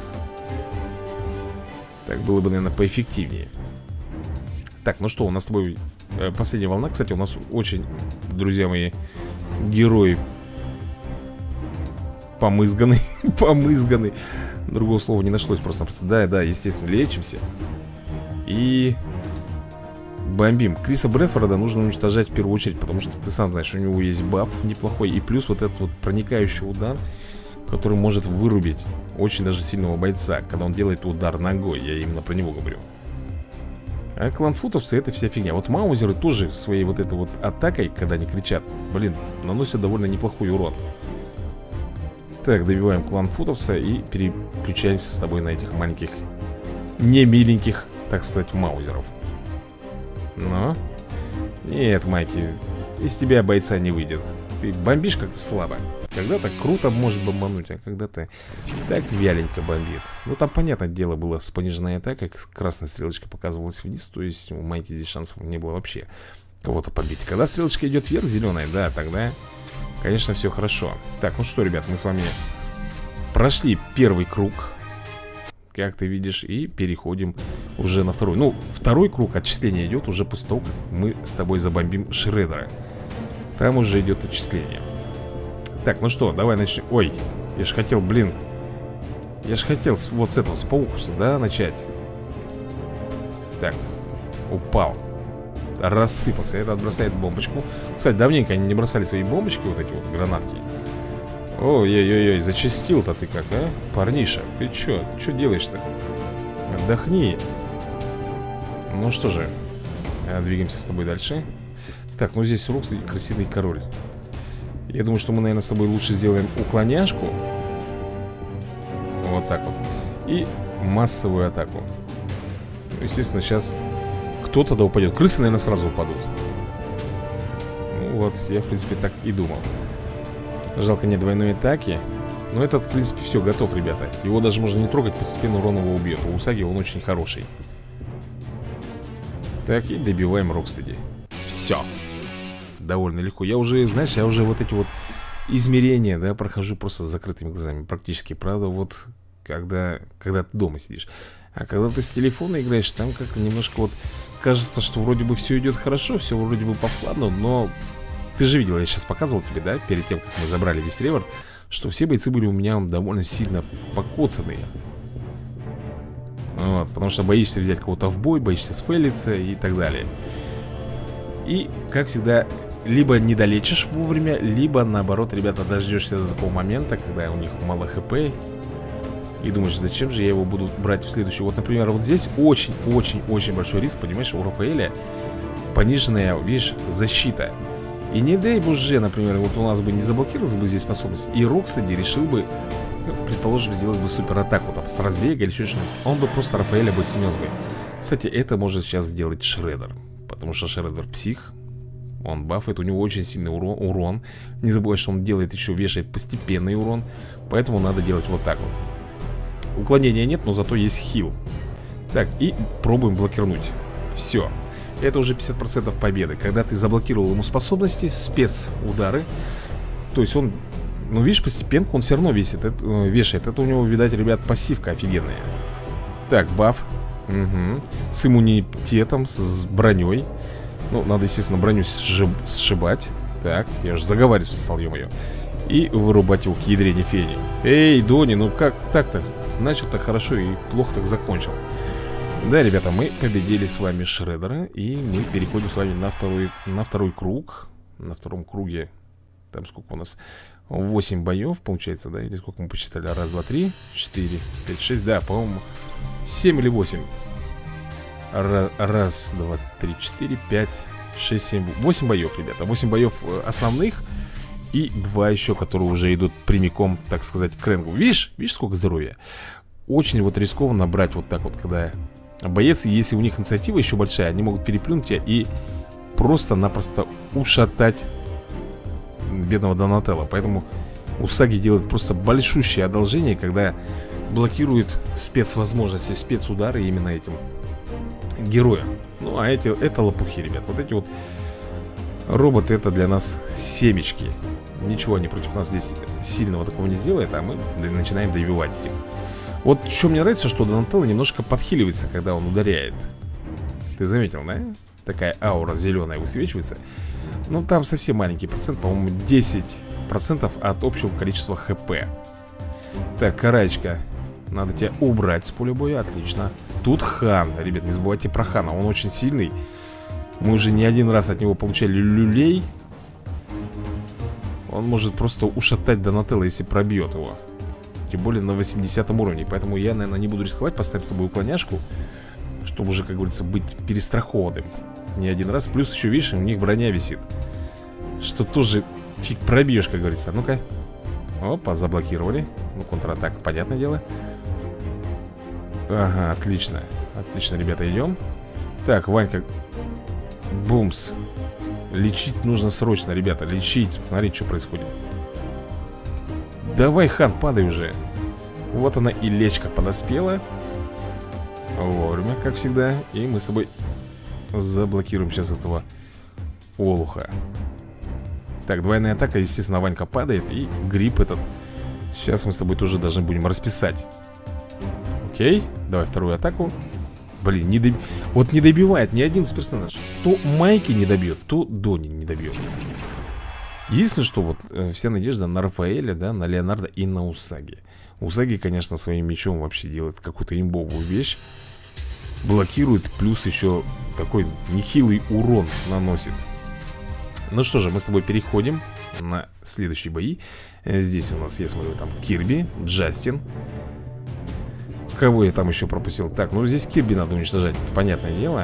Так было бы, наверное, поэффективнее. Так, ну что, у нас с тобой э, последняя волна. Кстати, у нас очень, друзья мои, герои помызганы. Помызганы. Другого слова не нашлось просто-напросто. Да, да, естественно, лечимся. И... бомбим. Криса Брэдфорда нужно уничтожать в первую очередь, потому что ты сам знаешь, у него есть баф неплохой. И плюс вот этот вот проникающий удар, который может вырубить очень даже сильного бойца, когда он делает удар ногой. Я именно про него говорю. А кланфутовцы — это вся фигня. Вот маузеры тоже своей вот этой вот атакой, когда они кричат, блин, наносят довольно неплохой урон. Так, добиваем кланфутовца и переключаемся с тобой на этих маленьких, не миленьких, так сказать, маузеров. Но нет, Майки, из тебя бойца не выйдет. Ты бомбишь как-то слабо. Когда-то круто может бомбануть, а когда-то так вяленько бомбит. Ну там, понятное дело, было с пониженной атакой. Красная стрелочка показывалась вниз. То есть у Майки здесь шансов не было вообще кого-то побить. Когда стрелочка идет вверх, зеленая, да, тогда, конечно, все хорошо. Так, ну что, ребят, мы с вами прошли первый круг, как ты видишь, и переходим уже на второй. Ну, второй круг отчисления идет уже после того, как мы с тобой забомбим Шреддера. Там уже идет отчисление. Так, ну что, давай начнем. Ой, я ж хотел, блин, я ж хотел с, вот с этого, с паукуса, да, начать. Так, упал, рассыпался. Это отбросает бомбочку. Кстати, давненько они не бросали свои бомбочки, вот эти вот гранатки. Ой-ой-ой, зачастил-то ты как, а? Парниша, ты чё? Чё делаешь-то? Отдохни. Ну что же, двигаемся с тобой дальше. Так, ну здесь рук крысиный король. Я думаю, что мы, наверное, с тобой лучше сделаем уклоняшку. Вот так вот. И массовую атаку. Естественно, сейчас кто-то да упадет. Крысы, наверное, сразу упадут. Ну вот, я, в принципе, так и думал. Жалко, нет двойной атаки. Но этот, в принципе, все, готов, ребята. Его даже можно не трогать, постепенно урон его убьет. У Усаги он очень хороший. Так, и добиваем Рокстеди. Все. Довольно легко. Я уже, знаешь, я уже вот эти вот измерения, да, прохожу просто с закрытыми глазами. Практически, правда, вот когда, когда ты дома сидишь. А когда ты с телефона играешь, там как-то немножко вот кажется, что вроде бы все идет хорошо, все вроде бы по плану, но ты же видел, я сейчас показывал тебе, да, перед тем, как мы забрали весь реворд, что все бойцы были у меня довольно сильно покоцанные. Вот, потому что боишься взять кого-то в бой, боишься сфейлиться и так далее. И, как всегда, либо не долечишь вовремя, либо, наоборот, ребята, дождешься до такого момента, когда у них мало хп, и думаешь, зачем же я его буду брать в следующую. Вот, например, вот здесь очень-очень-очень большой риск, понимаешь, у Рафаэля пониженная, видишь, защита. И не дай боже, например, вот у нас бы не заблокировалась бы здесь способность, и Рокстеди решил бы, ну, предположим, сделать бы супер атаку там с разбега или еще что-нибудь, он бы просто Рафаэля бы снес бы. Кстати, это может сейчас сделать Шреддер, потому что Шреддер псих. Он бафает, у него очень сильный урон, урон. Не забывай, что он делает еще, вешает постепенный урон. Поэтому надо делать вот так вот. Уклонения нет, но зато есть хил. Так, и пробуем блокировать. Все. Это уже пятьдесят процентов победы. Когда ты заблокировал ему способности, спецудары. То есть он, ну видишь, постепенно он все равно весит, это, вешает. Это у него, видать, ребят, пассивка офигенная. Так, баф. Угу. С иммунитетом, с броней. Ну, надо, естественно, броню сшиб, сшибать. Так, я же заговариваться стал, ё-моё. И вырубать его к ядрене фени. Эй, Дони, ну как так-то? Начал так хорошо и плохо так закончил. Да, ребята, мы победили с вами Шреддера. И мы переходим с вами на второй, на второй круг. На втором круге. Там сколько у нас? восемь боев, получается, да? Или сколько мы посчитали? Раз, два, три, четыре, пять, шесть. Да, по-моему, семь или восемь. Раз, два, три, четыре, пять, шесть, семь, восемь боев, ребята. Восемь боев основных. И два еще, которые уже идут прямиком, так сказать, к рэнгу. Видишь? Видишь, сколько здоровья? Очень вот рискованно брать вот так вот, когда боец, если у них инициатива еще большая, они могут переплюнуть тебя и просто-напросто ушатать бедного Донателло. Поэтому Усаги делает просто большущее одолжение, когда блокирует спецвозможности, спецудары именно этим героям. Ну, а эти, это лопухи, ребят. Вот эти вот роботы, это для нас семечки. Ничего они против нас здесь сильного такого не сделает, а мы начинаем добивать этих. Вот что мне нравится, что Донателло немножко подхиливается, когда он ударяет. Ты заметил, да? Такая аура зеленая высвечивается. Ну, там совсем маленький процент, по-моему, десять процентов от общего количества хп. Так, Караечка, надо тебя убрать с поля боя, отлично. Тут Хан, ребят, не забывайте про Хана, он очень сильный. Мы уже не один раз от него получали люлей. Он может просто ушатать Донателло, если пробьет его. Тем более на восьмидесятом уровне. Поэтому я, наверное, не буду рисковать, поставить с тобой уклоняшку, чтобы уже, как говорится, быть перестрахованным не один раз. Плюс еще, видишь, у них броня висит, что тоже фиг пробьешь, как говорится. Ну-ка. Опа, заблокировали. Ну, контратака, понятное дело. Ага, отлично. Отлично, ребята, идем. Так, Ванька. Бумс. Лечить нужно срочно, ребята, лечить. Смотри, что происходит. Давай, Хан, падай уже. Вот она и лечка подоспела. Вовремя, как всегда. И мы с тобой заблокируем сейчас этого олуха. Так, двойная атака, естественно, Ванька падает. И гриб этот сейчас мы с тобой тоже должны будем расписать. Окей, давай вторую атаку. Блин, не доб... вот не добивает ни один из персонажей. То Майки не добьет, то Дони не добьет. Единственное, что вот э, вся надежда на Рафаэля, да, на Леонардо и на Усаги. Усаги, конечно, своим мечом вообще делает какую-то имбовую вещь. Блокирует, плюс еще такой нехилый урон наносит. Ну что же, мы с тобой переходим на следующие бои. Здесь у нас, я смотрю, там Кирби, Джастин. Кого я там еще пропустил? Так, ну здесь Кирби надо уничтожать, это понятное дело.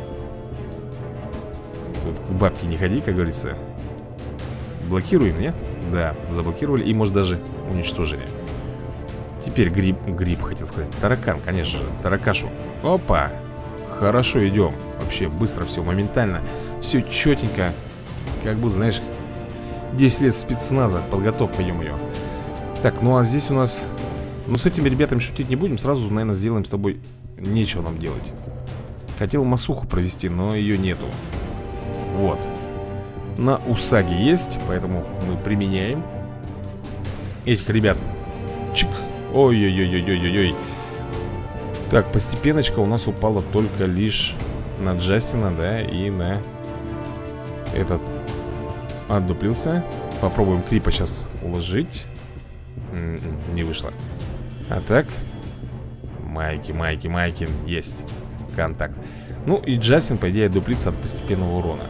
Тут к бабке не ходи, как говорится. Блокируем, нет? Да, заблокировали и, может, даже уничтожили. Теперь гриб, гриб хотел сказать. Таракан, конечно же, таракашу. Опа, хорошо идем. Вообще быстро все, моментально. Все четенько. Как будто, знаешь, десять лет спецназа, подготовка, ё-моё. Так, ну а здесь у нас... Ну с этими ребятами шутить не будем. Сразу, наверное, сделаем с тобой. Нечего нам делать. Хотел масуху провести, но ее нету. Вот. На Усаги есть, поэтому мы применяем этих ребят. Чик. Ой-ой-ой-ой-ой-ой. Так, постепеночка у нас упала только лишь на Джастина, да, и на этот. Отдуплился. Попробуем Крипа сейчас уложить. М-м, не вышло. А так. Майки, майки, майки. Есть. Контакт. Ну и Джастин, по идее, дуплится от постепенного урона.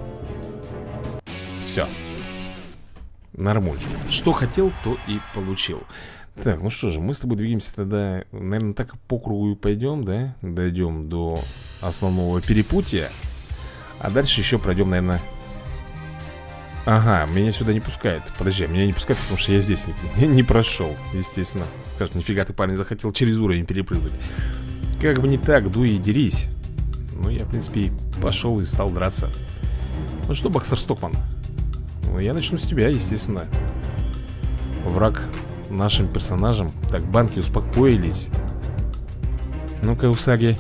Все. Нормуль. Что хотел, то и получил. Так, ну что же, мы с тобой двигаемся тогда, наверное, так по кругу и пойдем, да? Дойдем до основного перепутья. А дальше еще пройдем, наверное... Ага, меня сюда не пускают. Подожди, меня не пускают, потому что я здесь не, не прошел, естественно. Скажут, нифига ты, парень, захотел через уровень перепрыгнуть. Как бы не так, дуй и дерись. Ну, я, в принципе, и пошел и стал драться. Ну что, боксер Стокман? Ну, я начну с тебя, естественно. Враг нашим персонажам. Так, банки успокоились. Ну-ка, Усаги.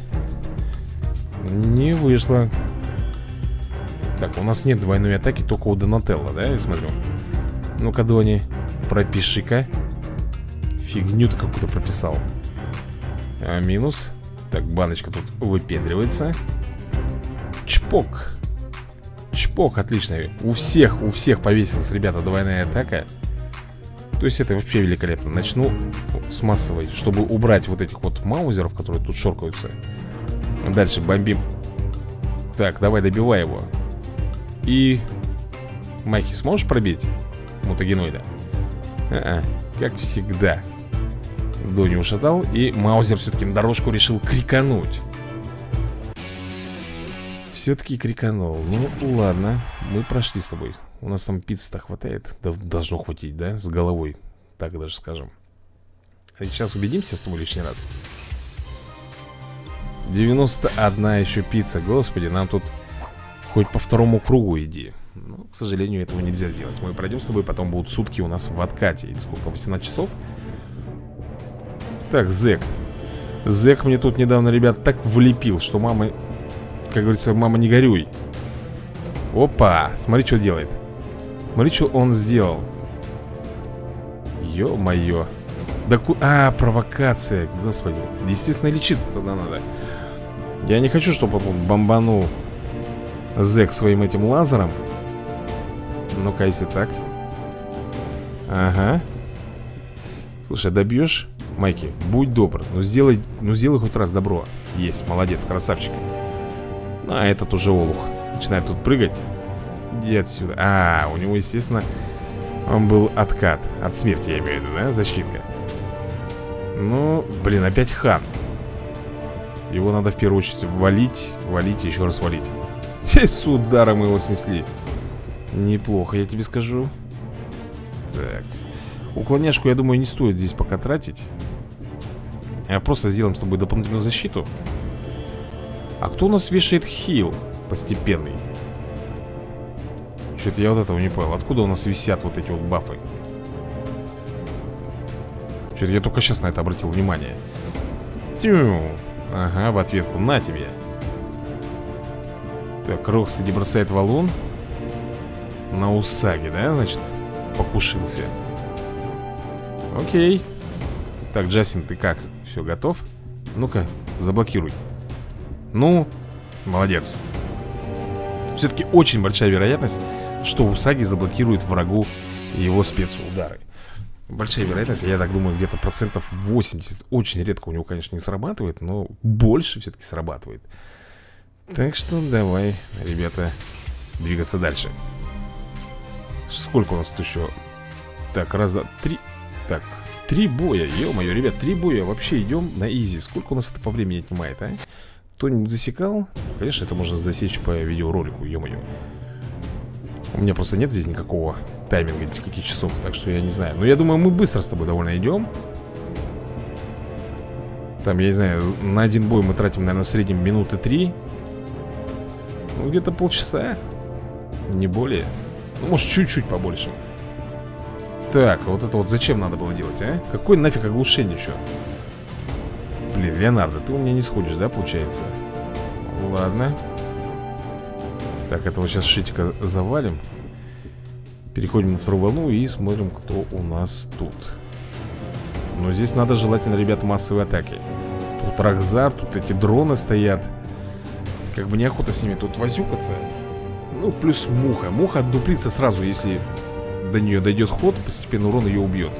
Не вышло. Так, у нас нет двойной атаки, только у Донателло, да, я смотрю. Ну-ка, Дони, пропиши-ка. Фигню ты какую-то прописал. А, минус. Так, баночка тут выпендривается. Чпок. Чпок, отлично. У всех, у всех повесилась, ребята, двойная атака. То есть это вообще великолепно. Начну с массовой, чтобы убрать вот этих вот маузеров, которые тут шоркаются. Дальше бомбим. Так, давай, добивай его. И... Майки, сможешь пробить мутагеноида? А-а, как всегда. Дони ушатал, и маузер все-таки на дорожку решил крикануть. Все-таки криканул. Ну, ладно, мы прошли с тобой. У нас там пиццы-то хватает. Да, должно хватить, да? С головой, так даже скажем. А сейчас убедимся с тобой лишний раз. девяносто одна еще пицца. Господи, нам тут хоть по второму кругу иди. Но, к сожалению, этого нельзя сделать. Мы пройдем с тобой, потом будут сутки у нас в откате. Сколько, восемнадцать часов? Так, Зэк. Зэк мне тут недавно, ребят, так влепил, что мама... Как говорится, мама, не горюй. Опа, смотри, что делает. Смотри, что он сделал. Ё-моё. Да ку... А, провокация, господи. Естественно, лечиться тогда надо. Я не хочу, чтобы он бомбанул Зэк своим этим лазером. Ну-ка, если так. Ага. Слушай, добьешь, Майки? Будь добр. Ну сделай, ну сделай хоть раз добро. Есть, молодец, красавчик. А этот уже олух. Начинает тут прыгать. Иди отсюда. А, у него, естественно, он был откат. От смерти, я имею в виду, да? Защитка. Ну, блин, опять хан. Его надо в первую очередь валить. Валить и еще раз валить. Здесь с ударом его снесли. Неплохо, я тебе скажу. Так. Уклоняшку, я думаю, не стоит здесь пока тратить. А просто сделаем с тобой дополнительную защиту. А кто у нас вешает хил постепенный? Что-то я вот этого не понял. Откуда у нас висят вот эти вот бафы? Что-то я только сейчас на это обратил внимание. Тю. Ага, в ответку. На тебе. Так, Рокстеди бросает валун. На Усаги, да, значит, покушился. Окей. Так, Джастин, ты как? Все, готов? Ну-ка, заблокируй. Ну, молодец. Все-таки очень большая вероятность, что Усаги заблокирует врагу его спецудары. Большая вероятность, я так думаю, где-то процентов восемьдесят. Очень редко у него, конечно, не срабатывает, но больше все-таки срабатывает. Так что давай, ребята, двигаться дальше. Сколько у нас тут еще? Так, раз, два, три. Так, три боя, ё-моё, ребят, три боя. Вообще идем на изи. Сколько у нас это по времени отнимает, а? Кто-нибудь засекал? Конечно, это можно засечь по видеоролику, ё-моё. У меня просто нет здесь никакого тайминга, никаких часов, так что я не знаю. Но я думаю, мы быстро с тобой довольно идем. Там, я не знаю, на один бой мы тратим, наверное, в среднем минуты три. Ну, где-то полчаса. Не более. Ну, может, чуть-чуть побольше. Так, вот это вот зачем надо было делать, а? Какой нафиг оглушение еще? Блин, Леонардо, ты у меня не сходишь, да, получается? Ладно. Так, этого сейчас шитика завалим. Переходим на вторую волну и смотрим, кто у нас тут. Но здесь надо желательно, ребята, массовые атаки. Тут Рахзар, тут эти дроны стоят. Как бы неохота с ними тут возюкаться. Ну, плюс муха. Муха отдуплится сразу, если до нее дойдет ход. Постепенно урон ее убьет.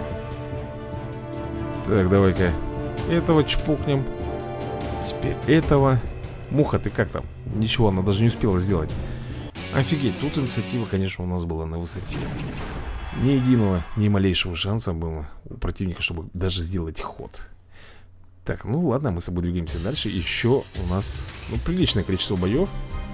Так, давай-ка этого чпокнем. Теперь этого. Муха, ты как там? Ничего, она даже не успела сделать. Офигеть, тут инициатива, конечно, у нас была на высоте. Ни единого, ни малейшего шанса было у противника, чтобы даже сделать ход. Так, ну ладно, мы с собой двигаемся дальше. Еще у нас, ну, приличное количество боев.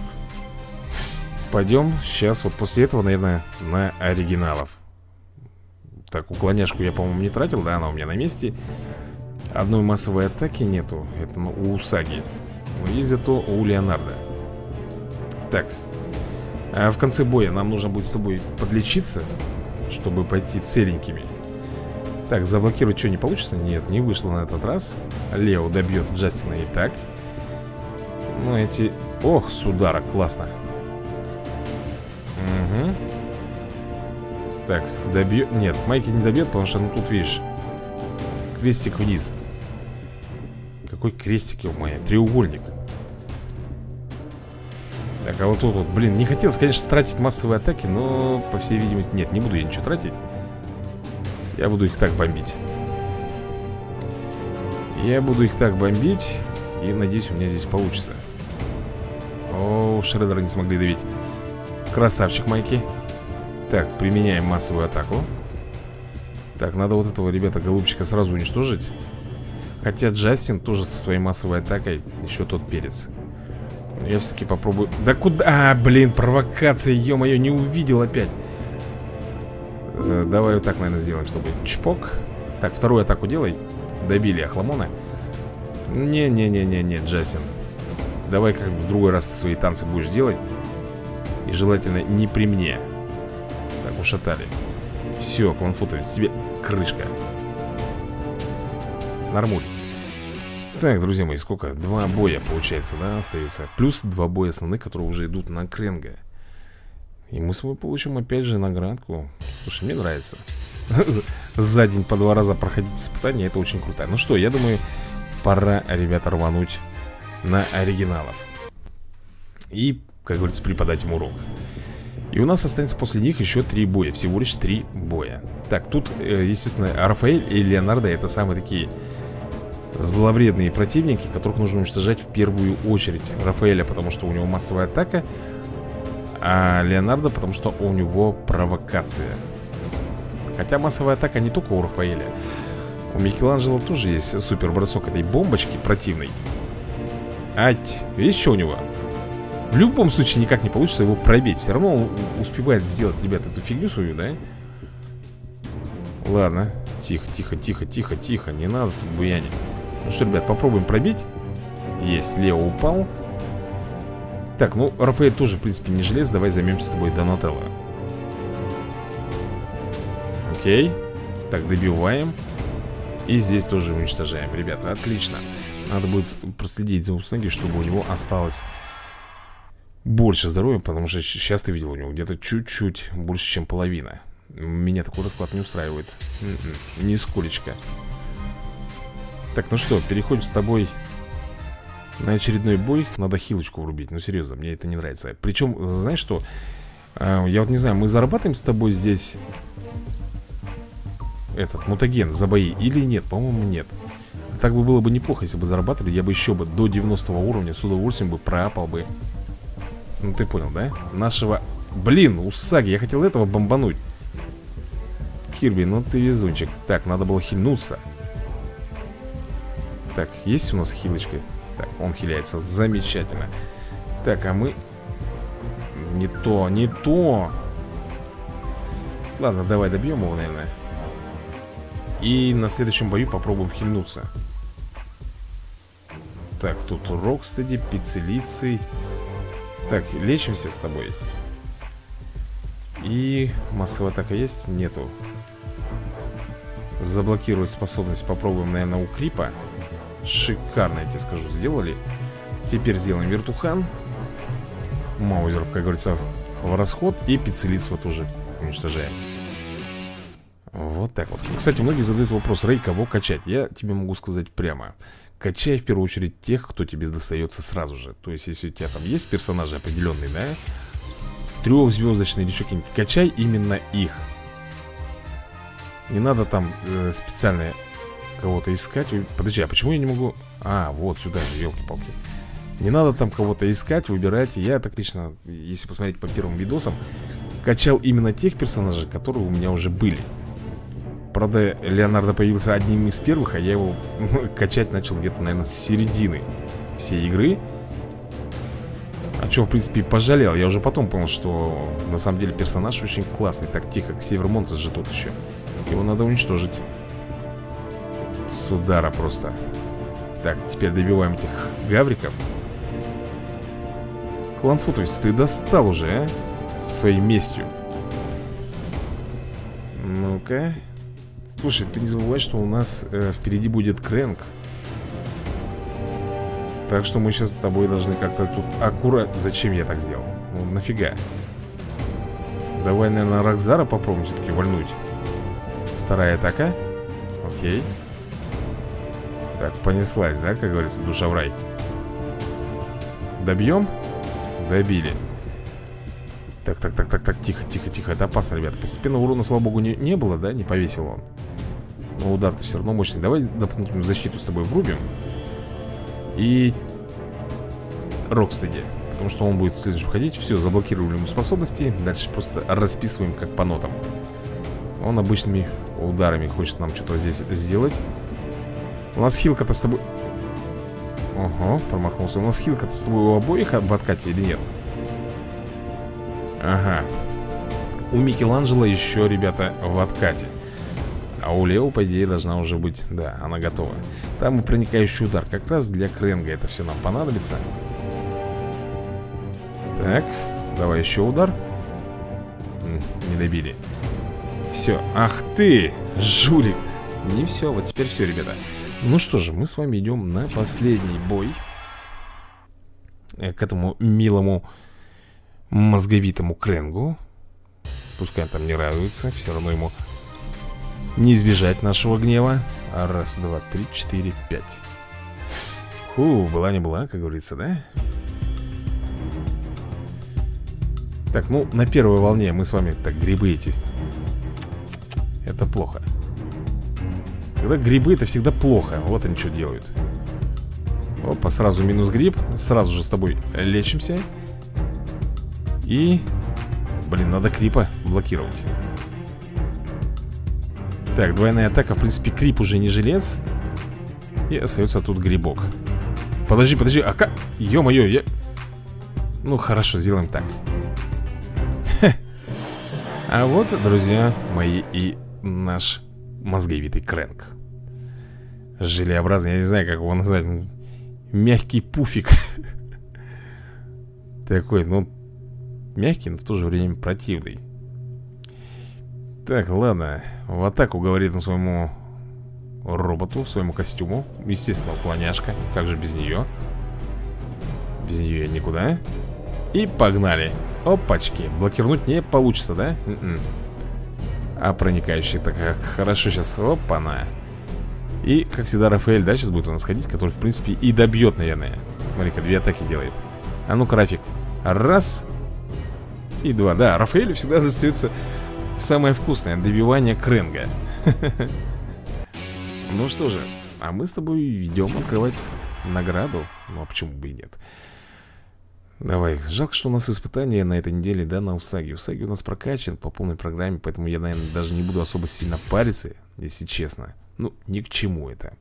Пойдем сейчас, вот после этого, наверное, на оригиналов. Так, уклоняшку я, по-моему, не тратил, да, она у меня на месте. Одной массовой атаки нету, это ну, у Усаги. Но есть зато у Леонардо. Так, а в конце боя нам нужно будет с тобой подлечиться, чтобы пойти целенькими. Так, заблокировать что, не получится? Нет, не вышло на этот раз. Лео добьет Джастина и так. Ну, эти... Ох, с удара, классно. Угу. Так, добьет... Нет, Майки не добьет, потому что, ну, тут, видишь, крестик вниз. Какой крестик, ё-моё, треугольник. Так, а вот тут вот, блин, не хотелось, конечно, тратить массовые атаки, но, по всей видимости, нет, не буду я ничего тратить. Я буду их так бомбить. Я буду их так бомбить. И, надеюсь, у меня здесь получится. О, Шреддера не смогли давить. Красавчик, Майки. Так, применяем массовую атаку. Так, надо вот этого, ребята, голубчика сразу уничтожить. Хотя Джастин тоже со своей массовой атакой еще тот перец. Но я все-таки попробую... Да куда? А, блин, провокация, ё-моё, не увидел опять. э, Давай вот так, наверное, сделаем с тобой. Чпок. Так, вторую атаку делай. Добили Ахламона. Не-не-не-не-не, Джастин. Давай как в другой раз ты свои танцы будешь делать. И желательно не при мне. Так, ушатали. Все, кланфутовец, тебе крышка. Нормуль. Так, друзья мои, сколько? Два боя, получается, да, остаются. Плюс два боя основных, которые уже идут на Кренга. И мы с вами получим опять же наградку. Слушай, мне нравится. За день по два раза проходить испытания, это очень круто. Ну что, я думаю, пора, ребята, рвануть на оригиналов. И, как говорится, преподать им урок. И у нас останется после них еще три боя. Всего лишь три боя. Так, тут, естественно, Рафаэль и Леонардо — это самые такие зловредные противники, которых нужно уничтожать в первую очередь. Рафаэля, потому что у него массовая атака, а Леонардо, потому что у него провокация. Хотя массовая атака не только у Рафаэля. У Микеланджело тоже есть супер бросок этой бомбочки противной. Ать, видишь, что у него? В любом случае никак не получится его пробить. Все равно он успевает сделать, ребята, эту фигню свою, да? Ладно, тихо, тихо, тихо, тихо, тихо. Не надо тут буянить. Ну что, ребят, попробуем пробить. Есть, Лео упал. Так, ну, Рафаэль тоже, в принципе, не желез. Давай займемся с тобой Донателло. Окей. Так, добиваем. И здесь тоже уничтожаем, ребята, отлично. Надо будет проследить за Усаги, чтобы у него осталось больше здоровья, потому что сейчас ты видел, у него где-то чуть-чуть больше, чем половина. Меня такой расклад не устраивает. Н-н, нисколечко. Так, ну что, переходим с тобой на очередной бой. Надо хилочку врубить, ну серьезно, мне это не нравится. Причем, знаешь что, я вот не знаю, мы зарабатываем с тобой здесь этот мутаген за бои или нет? По-моему, нет. Так бы было бы неплохо, если бы зарабатывали. Я бы еще бы до девяностого уровня с удовольствием бы проапал бы. Ну ты понял, да? Нашего... Блин, Усаги, я хотел этого бомбануть. Кирби, ну ты везунчик. Так, надо было хильнуться. Так, есть у нас хилочка? Так, он хиляется, замечательно. Так, а мы... Не то, не то. Ладно, давай добьем его, наверное. И на следующем бою попробуем хильнуться. Так, тут Рокстеди, Пиццелицей. Так, лечимся с тобой. И массовая атака есть? Нету. Заблокировать способность попробуем, наверное, у Крипа. Шикарно, я тебе скажу, сделали. Теперь сделаем вертухан. Маузеров, как говорится, в расход. И Пиццелицу тоже уничтожаем. Вот так вот. Кстати, многие задают вопрос: Рэй, кого качать? Я тебе могу сказать прямо: качай в первую очередь тех, кто тебе достается сразу же. То есть, если у тебя там есть персонажи определенные, да, трехзвездочные или еще какие-нибудь, качай именно их. Не надо там э, специально кого-то искать. Подожди, а почему я не могу... А, вот сюда же, елки-палки. Не надо там кого-то искать, выбирать. Я так лично, если посмотреть по первым видосам, качал именно тех персонажей, которые у меня уже были. Правда, Леонардо появился одним из первых, а я его качать начал где-то, наверное, с середины всей игры. А что, в принципе, пожалел. Я уже потом понял, что на самом деле персонаж очень классный. Так, тихо, Ксевер Монтес же тут еще. Его надо уничтожить с удара просто. Так, теперь добиваем этих гавриков. Кланфутовец, ты достал уже, а? Со своей местью. Ну-ка. Слушай, ты не забывай, что у нас э, впереди будет Крэнк. Так что мы сейчас с тобой должны как-то тут аккуратно... Зачем я так сделал? Ну, нафига? Давай, наверное, Рокзара попробуем все-таки вальнуть. Вторая атака. Окей. Так, понеслась, да, как говорится, душа в рай. Добьем? Добили. Так, так, так, так, так, тихо, тихо, тихо. Это опасно, ребята. Постепенно урона, слава богу, не, не было, да? Не повесил он. Но удар-то все равно мощный. Давай дополнительную защиту с тобой врубим. И Рокстеди, потому что он будет следующий входить. Все, заблокировали ему способности. Дальше просто расписываем как по нотам. Он обычными ударами хочет нам что-то здесь сделать. У нас хилка-то с тобой... Ого, промахнулся. У нас хилка-то с тобой у обоих в откате или нет? Ага. У Микеланджело еще, ребята, в откате. А у Лео, по идее, должна уже быть... Да, она готова. Там и проникающий удар. Как раз для Крэнга это все нам понадобится. Так, давай еще удар. Не добили. Все, ах ты, жулик. Не все, вот теперь все, ребята. Ну что же, мы с вами идем на последний бой. К этому милому мозговитому Крэнгу. Пускай он там не радуется, все равно ему не избежать нашего гнева. Раз, два, три, четыре, пять. Фу, была не была, как говорится, да? Так, ну, на первой волне мы с вами... Так, грибы эти. Это плохо. Когда грибы, это всегда плохо. Вот они что делают. Опа, сразу минус гриб. Сразу же с тобой лечимся. И... Блин, надо крипа блокировать. Так, двойная атака. В принципе, крип уже не жилец. И остается тут грибок. Подожди, подожди, а как? Ё-моё, я... Ну, хорошо, сделаем так. А вот, друзья мои, и наш мозговитый Крэнк. Желеобразный, я не знаю, как его назвать. Мягкий пуфик. Такой, ну, мягкий, но в то же время противный. Так, ладно. В атаку, говорит он своему роботу, своему костюму. Естественно, уклоняшка. Как же без нее? Без нее никуда. И погнали. Опачки. Блокировать не получится, да? Н-н. А проникающий так как хорошо сейчас. Опа-на. И, как всегда, Рафаэль, да, сейчас будет у нас ходить, который, в принципе, и добьет, наверное. Смотри-ка, две атаки делает. А ну-ка, Рафик. Раз. И два. Да, Рафаэлю всегда достается самое вкусное. Добивание Крэнга. Ну что же, а мы с тобой идем открывать награду. Ну а почему бы и нет? Давай, жалко, что у нас испытание на этой неделе, да, на Усаги. Усаги у нас прокачан по полной программе, поэтому я, наверное, даже не буду особо сильно париться, если честно. Ну, ни к чему это.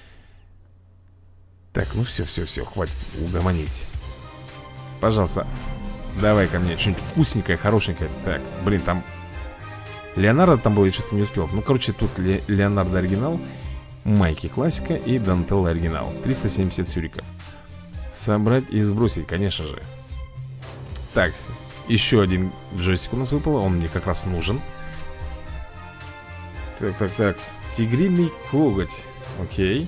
Так, ну все, все, все, хватит угомонить. Пожалуйста, давай ко мне что-нибудь вкусненькое, хорошенькое. Так, блин, там Леонардо там был, я что-то не успел. Ну, короче, тут Ле... Леонардо оригинал. Майки классика и Дантел оригинал. Триста семьдесят сюриков. Собрать и сбросить, конечно же. Так, еще один джойстик у нас выпал. Он мне как раз нужен. Так, так, так. Тигриный коготь. Окей.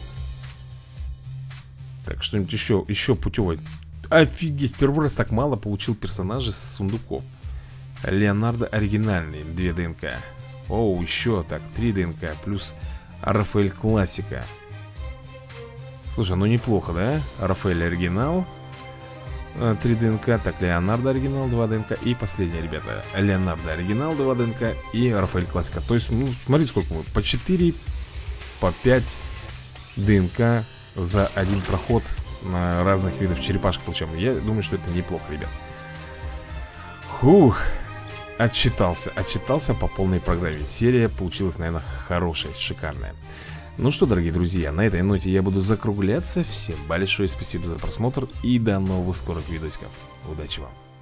Так, что-нибудь еще, еще путевой. Офигеть, первый раз так мало получил персонажей с сундуков. Леонардо оригинальный, две ДНК. Оу, еще так, три ДНК. Плюс Рафаэль классика. Слушай, ну неплохо, да? Рафаэль оригинал, три ДНК. Так, Леонардо оригинал, два ДНК. И последнее, ребята, Леонардо оригинал, два ДНК. И Рафаэль классика. То есть, ну, смотрите, сколько мы. По четыре, по пять ДНК за один проход на разных видов черепашек получаем. Я думаю, что это неплохо, ребят. Фух. Отчитался, отчитался по полной программе. Серия получилась, наверное, хорошая, шикарная. Ну что, дорогие друзья, на этой ноте я буду закругляться. Всем большое спасибо за просмотр и до новых скорых видосиков. Удачи вам!